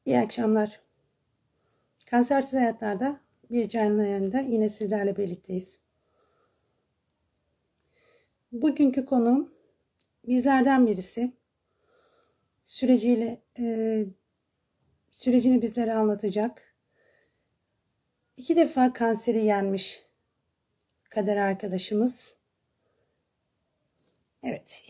İyi akşamlar. Kansersiz Hayatlar'da bir canlı yayında yine sizlerle birlikteyiz. Bugünkü konuğum bizlerden birisi. Sürecini bizlere anlatacak. 2 defa kanseri yenmiş kader arkadaşımız. Evet.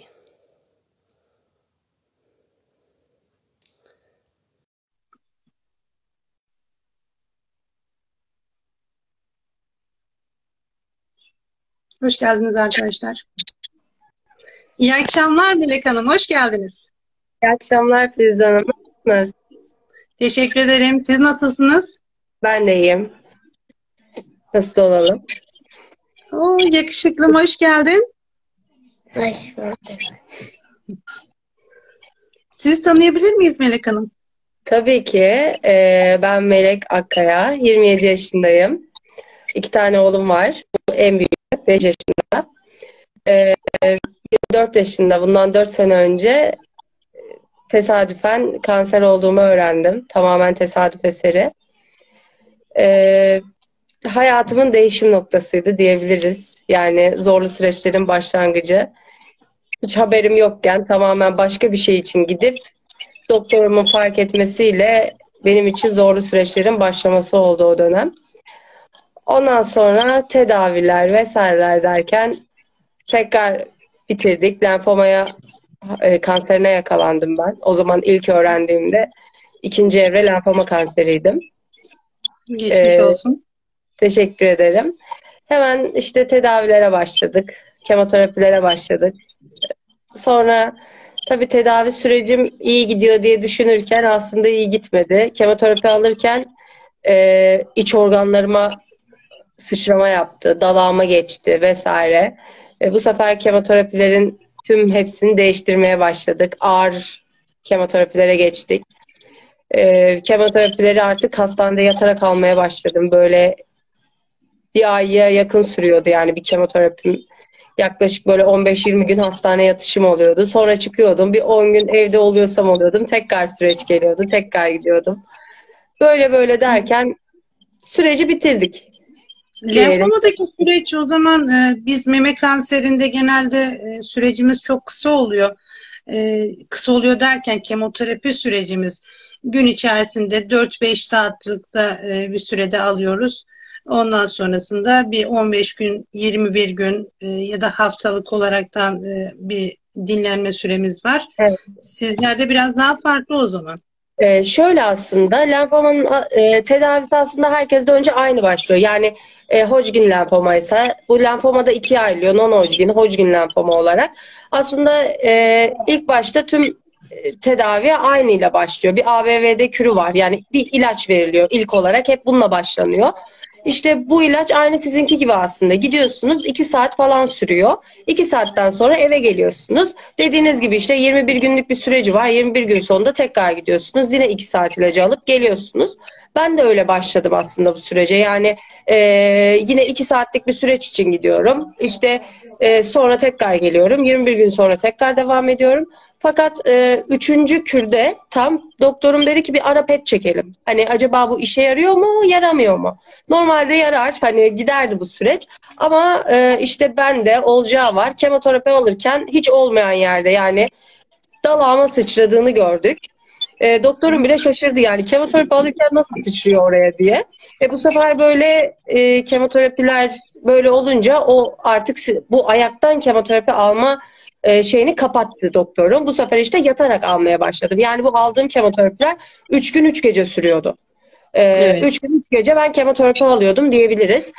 Hoş geldiniz arkadaşlar. İyi akşamlar Melek Hanım, hoş geldiniz. İyi akşamlar Filiz Hanım. Nasılsınız? Teşekkür ederim. Siz nasılsınız? Ben de iyiyim. Nasıl olalım? Oo, yakışıklım, hoş geldin. Hoş bulduk. Sizi tanıyabilir miyiz Melek Hanım? Tabii ki. Ben Melek Akkaya. 27 yaşındayım. 2 tane oğlum var. En büyüğü 5 yaşında. 24 yaşında. Bundan 4 sene önce tesadüfen kanser olduğumu öğrendim. Tamamen tesadüf eseri. Hayatımın değişim noktasıydı diyebiliriz. Yani zorlu süreçlerin başlangıcı. Hiç haberim yokken tamamen başka bir şey için gidip doktorumun fark etmesiyle benim için zorlu süreçlerin başlaması oldu o dönem. Ondan sonra tedaviler vesaireler derken tekrar bitirdik. Kanserine yakalandım ben. O zaman ilk öğrendiğimde 2. evre lenfoma kanseriydim. Geçmiş olsun. Teşekkür ederim. Hemen işte tedavilere başladık. Kemoterapilere başladık. Sonra tabii tedavi sürecim iyi gidiyor diye düşünürken aslında iyi gitmedi. Kemoterapi alırken iç organlarıma sıçrama yaptı, dalağıma geçti vesaire. Bu sefer kemoterapilerin tüm hepsini değiştirmeye başladık. Ağır kemoterapilere geçtik. Kemoterapileri artık hastanede yatarak almaya başladım. Böyle bir aya yakın sürüyordu yani bir kemoterapim. Yaklaşık böyle 15-20 gün hastane yatışım oluyordu. Sonra çıkıyordum. Bir 10 gün evde oluyorsam oluyordum. Tekrar süreç geliyordu. Tekrar gidiyordum. Böyle böyle derken süreci bitirdik diyelim. Lenfomadaki süreç o zaman biz meme kanserinde genelde sürecimiz çok kısa oluyor. Kısa oluyor derken kemoterapi sürecimiz gün içerisinde 4-5 saatlikte bir sürede alıyoruz. Ondan sonrasında bir 15 gün, 21 gün ya da haftalık olaraktan bir dinlenme süremiz var. Evet. Sizlerde biraz daha farklı o zaman. Şöyle aslında lenfomanın tedavisi aslında herkeste önce aynı başlıyor. Yani Hodgkin lenfoma ise bu lenfomada ikiye ayrılıyor. Non-Hodgkin, Hodgkin lenfoma olarak. Aslında ilk başta tüm tedavi aynı ile başlıyor. Bir ABVD kürü var. Yani bir ilaç veriliyor ilk olarak. Hep bununla başlanıyor. İşte bu ilaç aynı sizinki gibi aslında. Gidiyorsunuz 2 saat falan sürüyor. 2 saatten sonra eve geliyorsunuz. Dediğiniz gibi işte 21 günlük bir süreci var. 21 gün sonunda tekrar gidiyorsunuz. Yine 2 saat ilacı alıp geliyorsunuz. Ben de öyle başladım aslında bu sürece. Yani yine 2 saatlik bir süreç için gidiyorum. İşte sonra tekrar geliyorum. 21 gün sonra tekrar devam ediyorum. Fakat 3. kürde tam doktorum dedi ki bir ara pet çekelim. Hani acaba bu işe yarıyor mu, yaramıyor mu? Normalde yarar. Hani giderdi bu süreç. Ama işte bende olacağı var. Kemoterapi alırken hiç olmayan yerde yani dalağıma sıçradığını gördük. Doktorum bile şaşırdı yani kemoterapi alırken nasıl sıçrıyor oraya diye. Bu sefer böyle kemoterapiler böyle olunca o artık bu ayaktan kemoterapi alma şeyini kapattı doktorum. Bu sefer işte yatarak almaya başladım. Yani bu aldığım kemoterapiler 3 gün 3 gece sürüyordu. Evet. 3 gün 3 gece ben kemoterapi alıyordum diyebiliriz.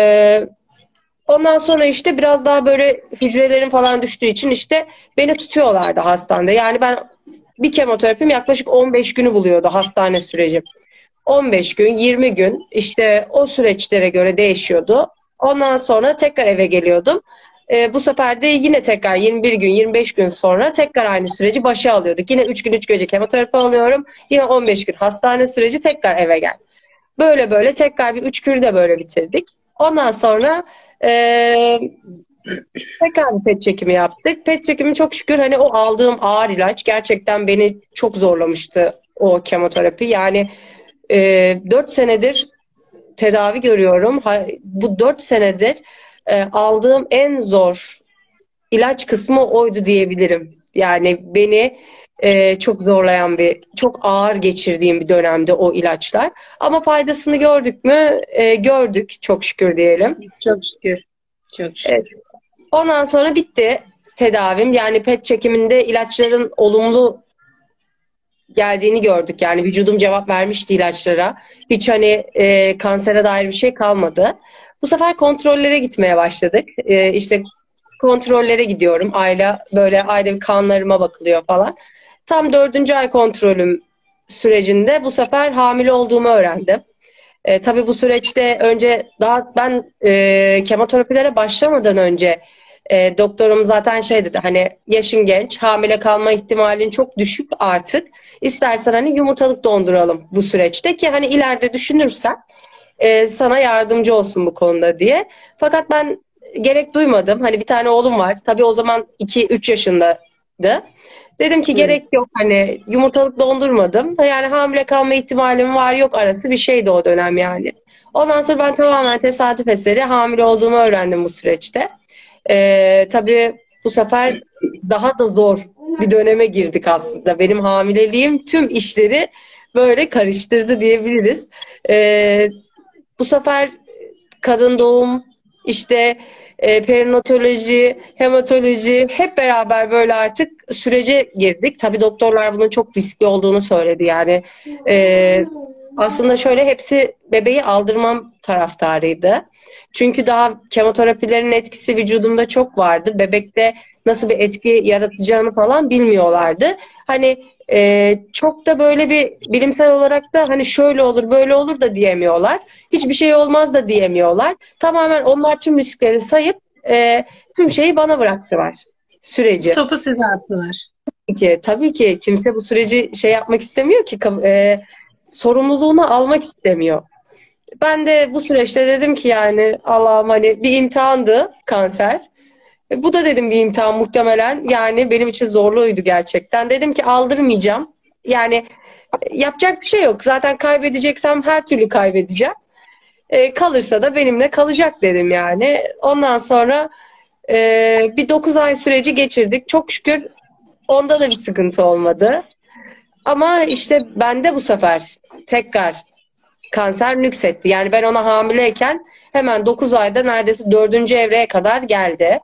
Ondan sonra işte biraz daha böyle hücrelerim falan düştüğü için işte beni tutuyorlardı hastanede. Yani ben bir kemoterapim yaklaşık 15 günü buluyordu hastane süreci. 15 gün, 20 gün işte o süreçlere göre değişiyordu. Ondan sonra tekrar eve geliyordum. Bu sefer de yine tekrar 21 gün, 25 gün sonra tekrar aynı süreci başa alıyorduk. Yine 3 gün 3 gece kemoterapi alıyorum. Yine 15 gün hastane süreci tekrar eve gel. Böyle böyle tekrar bir 3 kürü de böyle bitirdik. Ondan sonra tekrar bir pet çekimi yaptık. Pet çekimi çok şükür hani o aldığım ağır ilaç gerçekten beni çok zorlamıştı o kemoterapi. Yani 4 senedir tedavi görüyorum. Bu 4 senedir aldığım en zor ilaç kısmı oydu diyebilirim. Yani beni çok zorlayan çok ağır geçirdiğim bir dönemde o ilaçlar. Ama faydasını gördük mü? Gördük çok şükür diyelim. Çok şükür. Çok Evet. şükür. Ondan sonra bitti tedavim. Yani PET çekiminde ilaçların olumlu geldiğini gördük. Yani vücudum cevap vermişti ilaçlara. Hiç hani kansere dair bir şey kalmadı. Bu sefer kontrollere gitmeye başladık. İşte kontrollere gidiyorum. Ayda bir kanlarıma bakılıyor falan. Tam 4. ay kontrolüm sürecinde bu sefer hamile olduğumu öğrendim. Tabii bu süreçte önce daha ben kemoterapilere başlamadan önce doktorum zaten şey dedi, hani yaşın genç, hamile kalma ihtimalin çok düşük artık. İstersen hani yumurtalık donduralım bu süreçte ki hani ileride düşünürsen sana yardımcı olsun bu konuda diye. Fakat ben gerek duymadım. Hani bir tane oğlum var. Tabii o zaman 2-3 yaşındaydı. Dedim ki Evet. gerek yok, hani yumurtalık dondurmadım. Yani hamile kalma ihtimalim var yok arası bir şeydi o dönem yani. Ondan sonra ben tamamen tesadüf eseri hamile olduğumu öğrendim bu süreçte. Tabii bu sefer daha da zor bir döneme girdik aslında. Benim hamileliğim tüm işleri böyle karıştırdı diyebiliriz. Bu sefer kadın doğum, işte perinatoloji, hematoloji hep beraber böyle artık sürece girdik. Tabii doktorlar bunun çok riskli olduğunu söyledi. Yani aslında şöyle hepsi bebeği aldırmam taraftarıydı. Çünkü daha kemoterapilerin etkisi vücudumda çok vardı. Bebekte nasıl bir etki yaratacağını falan bilmiyorlardı. Hani çok da böyle bir bilimsel olarak da hani şöyle olur böyle olur da diyemiyorlar. Hiçbir şey olmaz da diyemiyorlar. Tamamen onlar tüm riskleri sayıp tüm şeyi bana bıraktılar. Süreci. Topu size attılar. Tabii ki kimse bu süreci şey yapmak istemiyor ki sorumluluğunu almak istemiyor. Ben de bu süreçte dedim ki yani Allah'ım hani bir imtihandı kanser. Bu da dedim bir imtihan muhtemelen. Yani benim için zorluydu gerçekten. Dedim ki aldırmayacağım. Yani yapacak bir şey yok. Zaten kaybedeceksem her türlü kaybedeceğim. Kalırsa da benimle kalacak dedim yani. Ondan sonra bir 9 ay süreci geçirdik. Çok şükür onda da bir sıkıntı olmadı. Ama işte bende bu sefer tekrar kanser nüksetti. Yani ben ona hamileyken hemen 9 ayda neredeyse 4. evreye kadar geldi.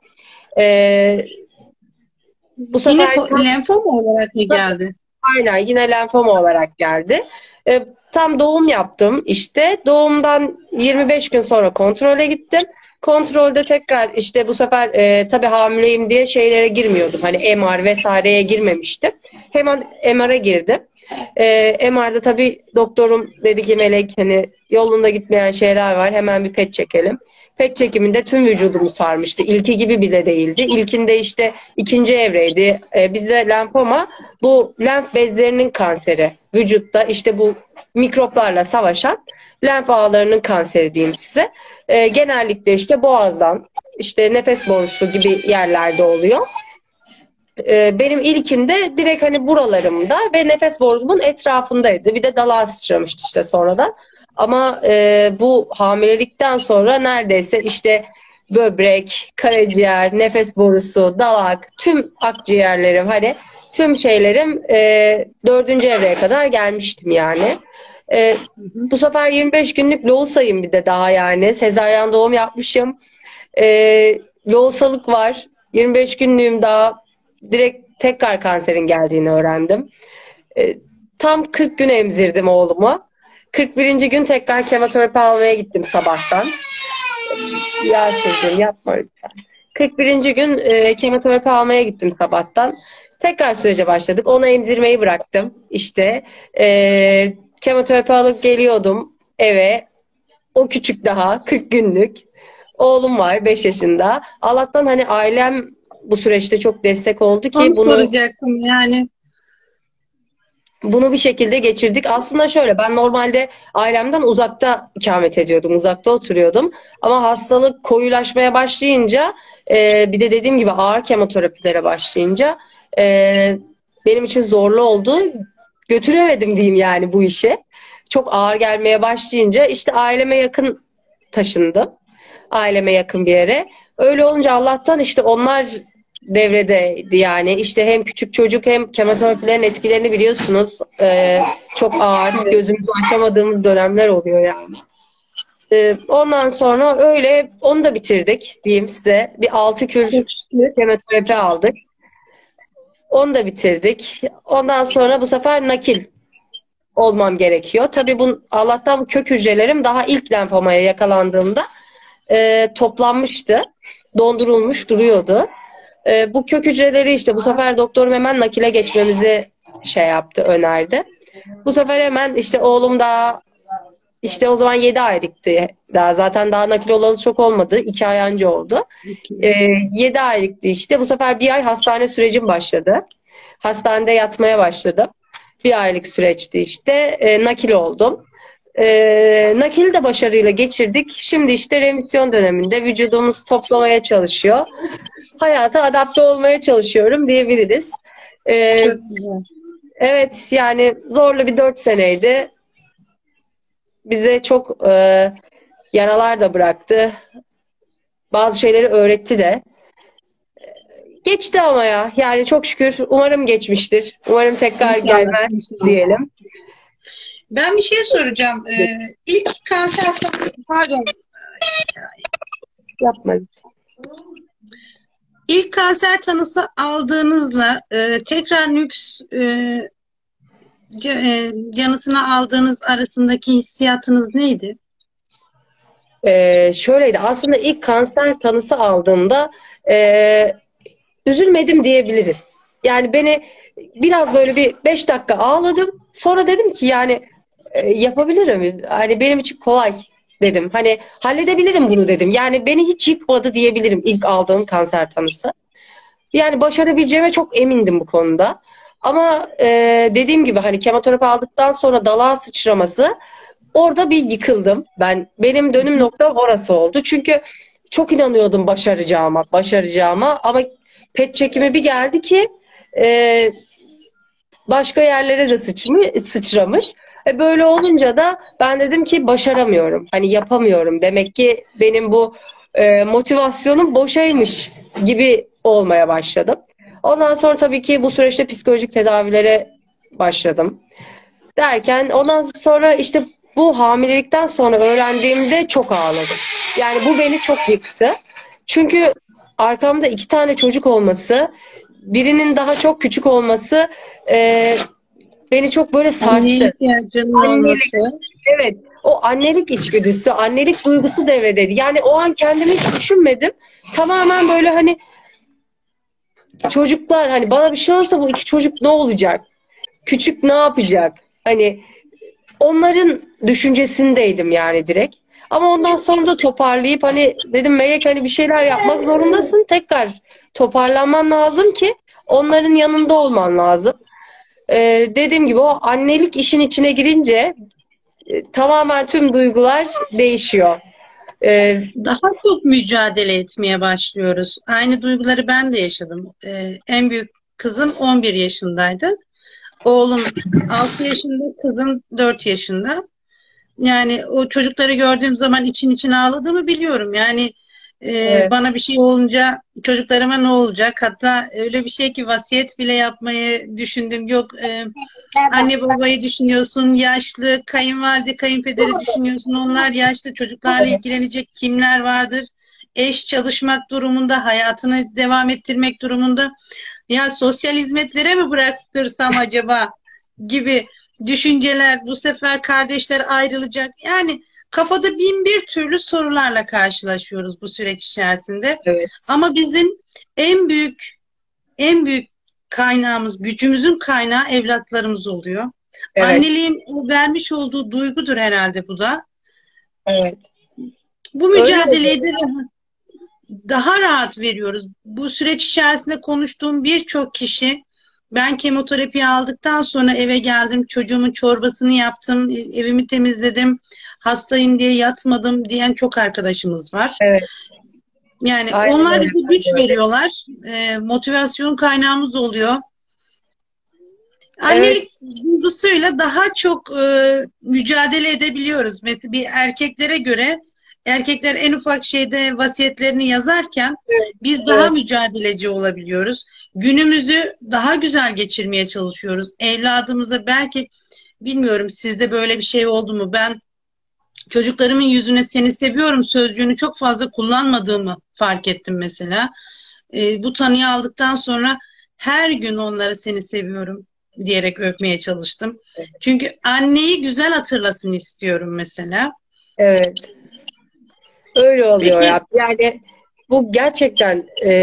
Bu Yine sefer lenfoma olarak mı geldi? aynen yine lenfoma olarak geldi. Tam doğum yaptım işte. Doğumdan 25 gün sonra kontrole gittim. Kontrolde tekrar işte bu sefer tabii hamileyim diye şeylere girmiyordum. Hani MR vesaireye girmemiştim. Hemen MR'a girdim. MR'da tabii doktorum dedi ki Melek hani yolunda gitmeyen şeyler var. Hemen bir PET çekelim. PET çekiminde tüm vücudumu sarmıştı. İlki gibi bile değildi. İlkinde işte 2. evreydi. Bizde lenfoma bu lenf bezlerinin kanseri. Vücutta işte bu mikroplarla savaşan lenf ağlarının kanseri diyeyim size. Genellikle işte boğazdan, işte nefes borusu gibi yerlerde oluyor. Benim ilkinde direkt hani buralarımda ve nefes borumun etrafındaydı. Bir de dalağa sıçramıştı işte sonradan. Ama bu hamilelikten sonra neredeyse işte böbrek, karaciğer, nefes borusu, dalak, tüm akciğerlerim hani tüm şeylerim 4. evreye kadar gelmiştim yani. Bu sefer 25 günlük loğusayım bir de daha yani. Sezaryen doğum yapmışım. Loğusalık var. 25 günlüğüm daha direkt tekrar kanserin geldiğini öğrendim. Tam 40 gün emzirdim oğlumu. 41. gün tekrar kemoterapi almaya gittim sabahtan. Yasemin yapma lütfen. 41. gün kemoterapi almaya gittim sabahtan. Tekrar sürece başladık. Onu emzirmeyi bıraktım. İşte kemoterapi alıp geliyordum eve. O küçük daha 40 günlük. Oğlum var 5 yaşında. Allah'tan hani ailem bu süreçte çok destek oldu ki Onu soracaktım yani. bunu bir şekilde geçirdik. Aslında şöyle ben normalde ailemden uzakta ikamet ediyordum. Uzakta oturuyordum. Ama hastalık koyulaşmaya başlayınca bir de dediğim gibi ağır kemoterapilere başlayınca benim için zorlu oldu. götüremedim diyeyim yani bu işe. Çok ağır gelmeye başlayınca işte aileme yakın taşındım. Aileme yakın bir yere. Öyle olunca Allah'tan işte onlar devredeydi yani. İşte hem küçük çocuk hem kemoterapilerin etkilerini biliyorsunuz. Çok ağır, gözümüzü açamadığımız dönemler oluyor yani. Ondan sonra öyle onu da bitirdik diyeyim size. Bir 6 kür kemoterapi aldık. Onu da bitirdik. Ondan sonra bu sefer nakil olmam gerekiyor. Tabii Allah'tan bu kök hücrelerim daha ilk lenfomaya yakalandığımda toplanmıştı. Dondurulmuş duruyordu. Bu kök hücreleri işte bu sefer doktorum hemen nakile geçmemizi önerdi. Bu sefer hemen işte oğlum da işte o zaman 7 aylıktı. Zaten daha nakil olalı çok olmadı. 2 ay önce oldu. 7 aylıktı işte. Bu sefer bir ay hastane sürecim başladı. Hastanede yatmaya başladım. Bir aylık süreçti işte. Nakil oldum. Nakili de başarıyla geçirdik. Şimdi işte remisyon döneminde vücudumuz toplamaya çalışıyor. Hayata adapte olmaya çalışıyorum diyebiliriz. Çok güzel. Evet yani zorlu bir 4 seneydi. Bize çok yaralar da bıraktı. Bazı şeyleri öğretti de. Geçti ama ya. Yani çok şükür. Umarım geçmiştir. Umarım tekrar gelmez diyelim. Ben bir şey soracağım. İlk kanser, pardon, Yapma. İlk kanser tanısı aldığınızla tekrar nüks yanıtını aldığınız arasındaki hissiyatınız neydi? Şöyleydi. Aslında ilk kanser tanısı aldığımda üzülmedim diyebiliriz. Yani beni biraz böyle bir 5 dakika ağladım. Sonra dedim ki yani yapabilirim. Hani benim için kolay dedim. Hani halledebilirim bunu dedim. Yani beni hiç yıkmadı diyebilirim ilk aldığım kanser tanısı. Yani başarabileceğime çok emindim bu konuda. Ama dediğim gibi hani kemoterapi aldıktan sonra dalağa sıçraması orada bir yıkıldım. Benim dönüm noktam orası oldu. Çünkü çok inanıyordum başaracağıma ama PET çekimi bir geldi ki başka yerlere de sıçramış. Böyle olunca da ben dedim ki başaramıyorum. Hani yapamıyorum. Demek ki benim bu motivasyonum boşaymış gibi olmaya başladım. Ondan sonra tabii ki bu süreçte psikolojik tedavilere başladım. Derken ondan sonra işte bu hamilelikten sonra öğrendiğimde çok ağladım. Yani bu beni çok yıktı. Çünkü arkamda 2 tane çocuk olması, birinin daha çok küçük olması beni çok böyle sarstı. Annelik ihtiyacının olması. Evet. O annelik içgüdüsü, annelik duygusu devredeydi. Yani o an kendimi hiç düşünmedim. Tamamen böyle hani çocuklar hani bana bir şey olsa bu 2 çocuk ne olacak? Küçük ne yapacak? Hani onların düşüncesindeydim yani direkt. Ama ondan sonra da toparlayıp hani dedim Melek hani bir şeyler yapmak zorundasın. Tekrar toparlanman lazım ki onların yanında olman lazım. Dediğim gibi o annelik işin içine girince tamamen tüm duygular değişiyor. Daha çok mücadele etmeye başlıyoruz. Aynı duyguları ben de yaşadım. En büyük kızım 11 yaşındaydı. Oğlum 6 yaşında, kızım 4 yaşında. Yani o çocukları gördüğüm zaman için için ağladığımı biliyorum. Yani Evet. bana bir şey olunca çocuklarıma ne olacak? Hatta öyle bir şey ki vasiyet bile yapmayı düşündüm. Yok anne babayı düşünüyorsun, yaşlı, kayınvalide, kayınpederi düşünüyorsun. Onlar yaşlı, çocuklarla ilgilenecek kimler vardır? Eş çalışmak durumunda, hayatını devam ettirmek durumunda. Ya sosyal hizmetlere mi bıraktırsam acaba gibi düşünceler, bu sefer kardeşler ayrılacak. Yani kafada bin bir türlü sorularla karşılaşıyoruz bu süreç içerisinde. Evet. Ama bizim en büyük kaynağımız, gücümüzün kaynağı evlatlarımız oluyor. Evet. Anneliğin vermiş olduğu duygudur herhalde bu da. Evet. Bu mücadeleyi de daha rahat veriyoruz. Bu süreç içerisinde konuştuğum birçok kişi, ben kemoterapi aldıktan sonra eve geldim, çocuğumun çorbasını yaptım, evimi temizledim, hastayım diye yatmadım diyen çok arkadaşımız var. Evet. Yani Aynen onlar öyle. bize güç veriyorlar, motivasyon kaynağımız oluyor. Evet, Annelik duygusuyla daha çok mücadele edebiliyoruz. Mesela bir erkeklere göre erkekler en ufak şeyde vasiyetlerini yazarken biz daha evet, mücadeleci olabiliyoruz. Günümüzü daha güzel geçirmeye çalışıyoruz. Evladımıza belki bilmiyorum sizde böyle bir şey oldu mu? Ben çocuklarımın yüzüne seni seviyorum sözcüğünü çok fazla kullanmadığımı fark ettim mesela. Bu tanıyı aldıktan sonra her gün onlara seni seviyorum diyerek öpmeye çalıştım. Çünkü anneyi güzel hatırlasın istiyorum mesela. evet. Öyle oluyor Peki ya. Yani bu gerçekten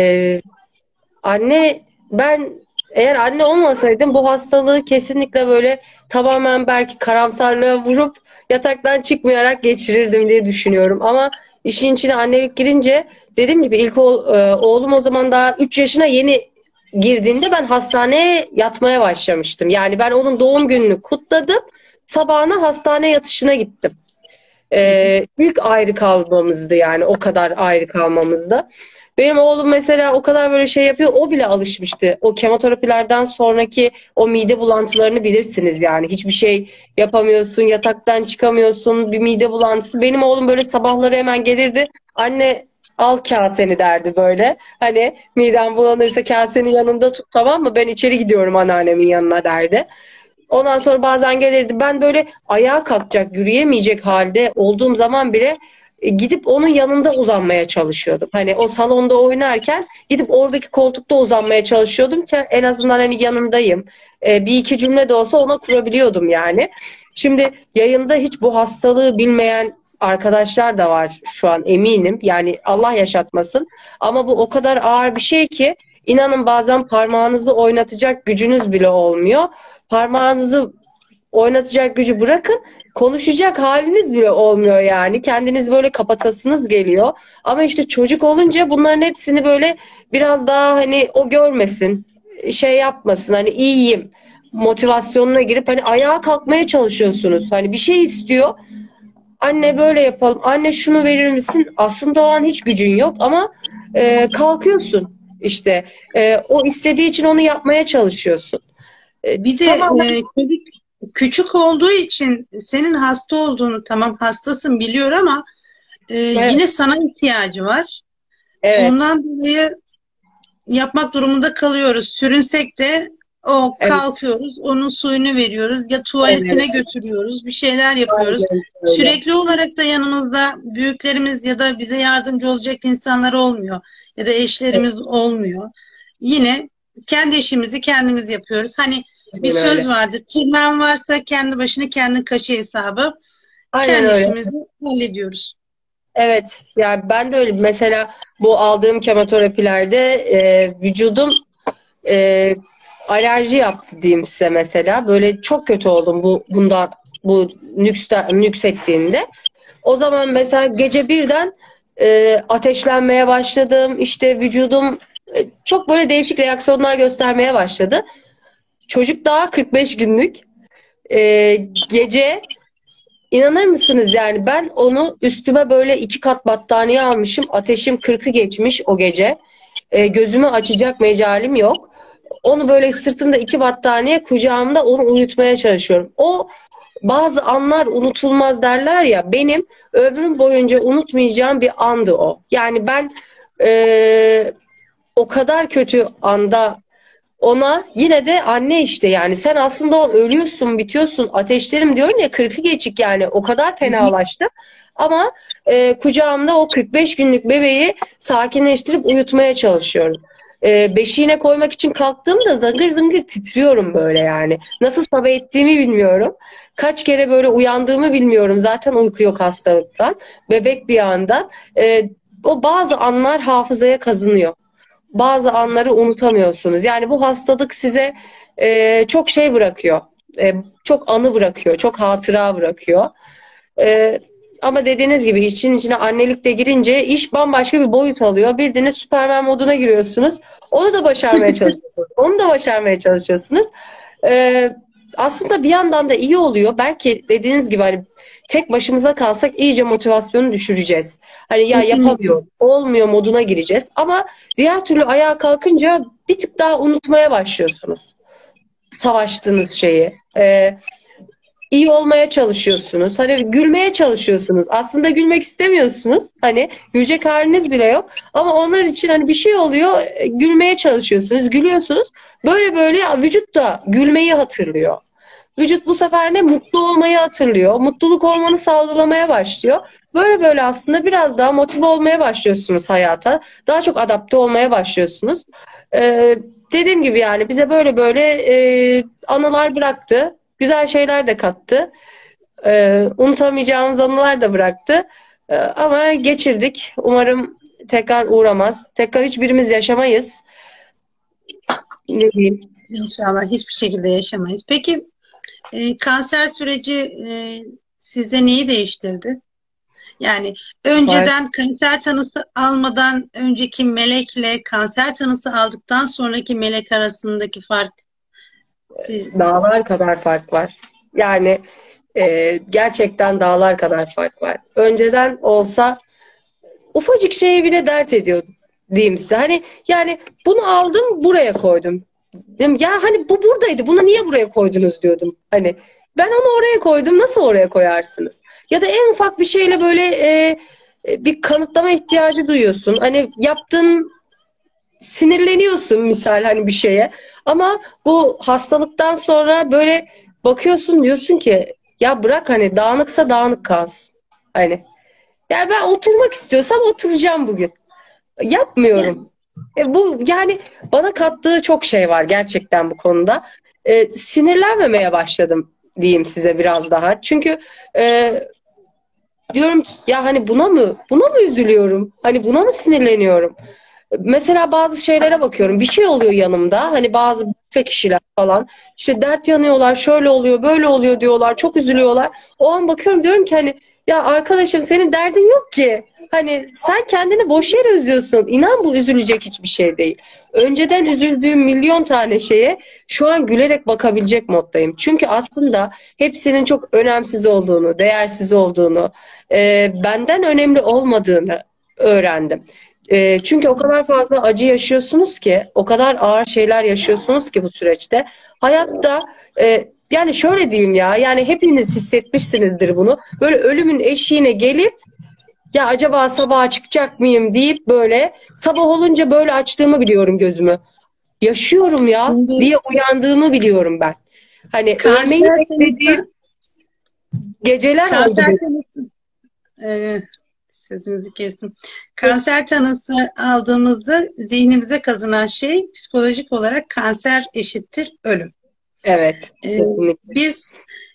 anne, ben eğer anne olmasaydım bu hastalığı kesinlikle böyle tamamen belki karamsarlığa vurup yataktan çıkmayarak geçirirdim diye düşünüyorum. Ama işin içine annelik girince, dediğim gibi oğlum o zaman daha 3 yaşına yeni girdiğinde ben hastaneye yatmaya başlamıştım. Yani ben onun doğum gününü kutladım. Sabahına hastane yatışına gittim. İlk ayrı kalmamızdı, yani o kadar ayrı kalmamızda. Benim oğlum mesela o kadar böyle şey yapıyor, o bile alışmıştı. O kemoterapilerden sonraki o mide bulantılarını bilirsiniz yani. Hiçbir şey yapamıyorsun, yataktan çıkamıyorsun, bir mide bulantısı. Benim oğlum böyle sabahları hemen gelirdi. Anne, al kaseni derdi böyle. Hani midem bulanırsa kasenin yanında tut, tamam mı? Ben içeri gidiyorum anneannemin yanına derdi. Ondan sonra bazen gelirdi. Ben böyle ayağa kalkacak, yürüyemeyecek halde olduğum zaman bile gidip onun yanında uzanmaya çalışıyordum. Hani o salonda oynarken gidip oradaki koltukta uzanmaya çalışıyordum ki en azından hani yanındayım. Bir iki cümle de olsa ona kurabiliyordum yani. Şimdi yayında hiç bu hastalığı bilmeyen arkadaşlar da var şu an, eminim. Yani Allah yaşatmasın. Ama bu o kadar ağır bir şey ki inanın bazen parmağınızı oynatacak gücünüz bile olmuyor. Parmağınızı oynatacak gücü bırakın, konuşacak haliniz bile olmuyor yani. Kendiniz böyle kapatasınız geliyor. Ama işte çocuk olunca bunların hepsini böyle biraz daha hani o görmesin, şey yapmasın, hani iyiyim motivasyonuna girip hani ayağa kalkmaya çalışıyorsunuz. Hani bir şey istiyor. Anne böyle yapalım. Anne şunu verir misin? Aslında o an hiç gücün yok ama kalkıyorsun. İşte o istediği için onu yapmaya çalışıyorsun. bir de Tamamen. çocuk küçük olduğu için senin hasta olduğunu tamam hastasın biliyor ama Evet, yine sana ihtiyacı var. evet, Ondan dolayı yapmak durumunda kalıyoruz. Sürünsek de o evet, kalkıyoruz, onun suyunu veriyoruz ya tuvaletine evet. götürüyoruz, bir şeyler yapıyoruz. Aynen öyle. Sürekli olarak da yanımızda büyüklerimiz ya da bize yardımcı olacak insanlar olmuyor ya da eşlerimiz olmuyor. Yine kendi işimizi kendimiz yapıyoruz. Hani bir Aynen söz öyle. vardı, tırnağın varsa kendi başını kendin kaşı hesabı. Aynen Kendi öyle. işimizi hallediyoruz. Evet. Yani ben de öyle. Mesela bu aldığım kemoterapilerde vücudum e, alerji yaptı diyeyim size mesela. Böyle çok kötü oldum bu nüksettiğinde. O zaman mesela gece birden ateşlenmeye başladım. İşte vücudum çok böyle değişik reaksiyonlar göstermeye başladı. Çocuk daha 45 günlük. Gece, İnanır mısınız yani, ben onu üstüme böyle 2 kat battaniye almışım. Ateşim 40'ı geçmiş o gece. Gözümü açacak mecalim yok. Onu böyle sırtımda 2 battaniye, kucağımda onu uyutmaya çalışıyorum. O bazı anlar unutulmaz derler ya, benim ömrüm boyunca unutmayacağım bir andı o. Yani ben o kadar kötü anda ona yine de anne işte, yani sen aslında o ölüyorsun, bitiyorsun, ateşlerim diyorum ya 40'ı geçik, yani o kadar Hı hı. fenalaştı. Ama kucağımda o 45 günlük bebeği sakinleştirip uyutmaya çalışıyorum. Beşiğine koymak için kalktığımda zangır zangır titriyorum böyle yani. Nasıl sabah ettiğimi bilmiyorum. Kaç kere böyle uyandığımı bilmiyorum. Zaten uyku yok hastalıktan. Bebek bir anda. O bazı anlar hafızaya kazınıyor, bazı anları unutamıyorsunuz. Yani bu hastalık size çok şey bırakıyor. Çok anı bırakıyor, çok hatıra bırakıyor. E, Ama dediğiniz gibi için içine annelik de girince iş bambaşka bir boyut alıyor. Bildiğiniz Süperman moduna giriyorsunuz. Onu da başarmaya çalışıyorsunuz. Onu da başarmaya çalışıyorsunuz. E, Aslında bir yandan da iyi oluyor. Belki dediğiniz gibi hani tek başımıza kalsak iyice motivasyonu düşüreceğiz. Hani ya Kesinlikle. yapamıyor, olmuyor moduna gireceğiz. Ama diğer türlü ayağa kalkınca bir tık daha unutmaya başlıyorsunuz. savaştığınız şeyi. İyi olmaya çalışıyorsunuz. Hani gülmeye çalışıyorsunuz. Aslında gülmek istemiyorsunuz. Hani gülecek haliniz bile yok. Ama onlar için hani bir şey oluyor, gülmeye çalışıyorsunuz, gülüyorsunuz. Böyle böyle vücut da gülmeyi hatırlıyor. Vücut bu sefer ne mutlu olmayı hatırlıyor. Mutluluk hormonu salgılamaya başlıyor. Böyle böyle aslında biraz daha motive olmaya başlıyorsunuz hayata. Daha çok adapte olmaya başlıyorsunuz. Ee, Dediğim gibi yani bize böyle böyle anılar bıraktı. Güzel şeyler de kattı. Unutamayacağımız anılar da bıraktı. Ama geçirdik. Umarım tekrar uğramaz. Tekrar hiçbirimiz yaşamayız. Ne diyeyim? İnşallah hiçbir şekilde yaşamayız. Peki kanser süreci size neyi değiştirdi? Yani önceden kanser tanısı almadan önceki melekle kanser tanısı aldıktan sonraki melek arasındaki fark Dağlar kadar fark var. Yani gerçekten dağlar kadar fark var. Önceden olsa ufacık şeyi bile dert ediyordum diyeyim size. Hani yani bunu aldım buraya koydum. Dedim, ya hani bu buradaydı. Bunu niye buraya koydunuz diyordum. Hani ben onu oraya koydum. Nasıl oraya koyarsınız? Ya da en ufak bir şeyle böyle bir kanıtlama ihtiyacı duyuyorsun. Hani yaptığın sinirleniyorsun misal hani bir şeye. Ama bu hastalıktan sonra böyle bakıyorsun diyorsun ki ya bırak hani dağınıksa dağınık kalsın. Hani yani ben oturmak istiyorsam oturacağım bugün. Yapmıyorum. Bu yani bana kattığı çok şey var gerçekten bu konuda. Sinirlenmemeye başladım diyeyim size biraz daha. Çünkü diyorum ki ya hani buna mı üzülüyorum? Hani buna mı sinirleniyorum? Mesela bazı şeylere bakıyorum. Bir şey oluyor yanımda. Hani bazı başka kişiler falan işte dert yanıyorlar, şöyle oluyor, böyle oluyor diyorlar. Çok üzülüyorlar. O an bakıyorum diyorum ki hani ya arkadaşım senin derdin yok ki. Hani sen kendini boş yere üzüyorsun. İnan bu üzülecek hiçbir şey değil. Önceden üzüldüğüm milyon tane şeye şu an gülerek bakabilecek moddayım. Çünkü aslında hepsinin çok önemsiz olduğunu, değersiz olduğunu, benden önemli olmadığını öğrendim. Çünkü o kadar fazla acı yaşıyorsunuz ki, o kadar ağır şeyler yaşıyorsunuz ki bu süreçte. Hayatta yani şöyle diyeyim ya, yani hepiniz hissetmişsinizdir bunu. Böyle ölümün eşiğine gelip ya acaba sabaha çıkacak mıyım deyip böyle sabah olunca böyle açtığımı biliyorum gözümü. Yaşıyorum ya şimdi diye uyandığımı biliyorum ben. Hani ölmeyi kanser beklediğim tanısı geceler oldu kanser benim. tanısı e, sözünüzü kestim. Kanser tanısı aldığımızda zihnimize kazınan şey psikolojik olarak kanser eşittir ölüm. Evet, kesinlikle. Biz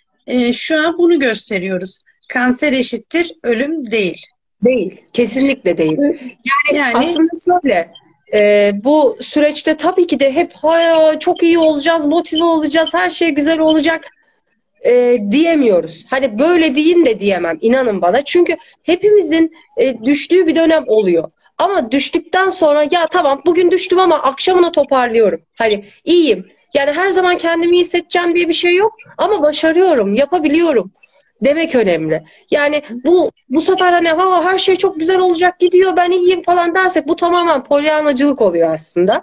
şu an bunu gösteriyoruz. Kanser eşittir ölüm değil. Değil, kesinlikle değil. Yani Yani aslında şöyle, bu süreçte tabii ki de hep çok iyi olacağız, motive olacağız, her şey güzel olacak diyemiyoruz. Hani böyle deyin de diyemem, inanın bana. Çünkü hepimizin düştüğü bir dönem oluyor. Ama düştükten sonra ya tamam bugün düştüm ama akşamına toparlıyorum. Hani iyiyim. Yani her zaman kendimi iyi hissedeceğim diye bir şey yok. Ama başarıyorum, yapabiliyorum demek önemli. Yani bu sefer hani her şey çok güzel olacak gidiyor ben iyiyim falan dersek bu tamamen polyanacılık oluyor aslında.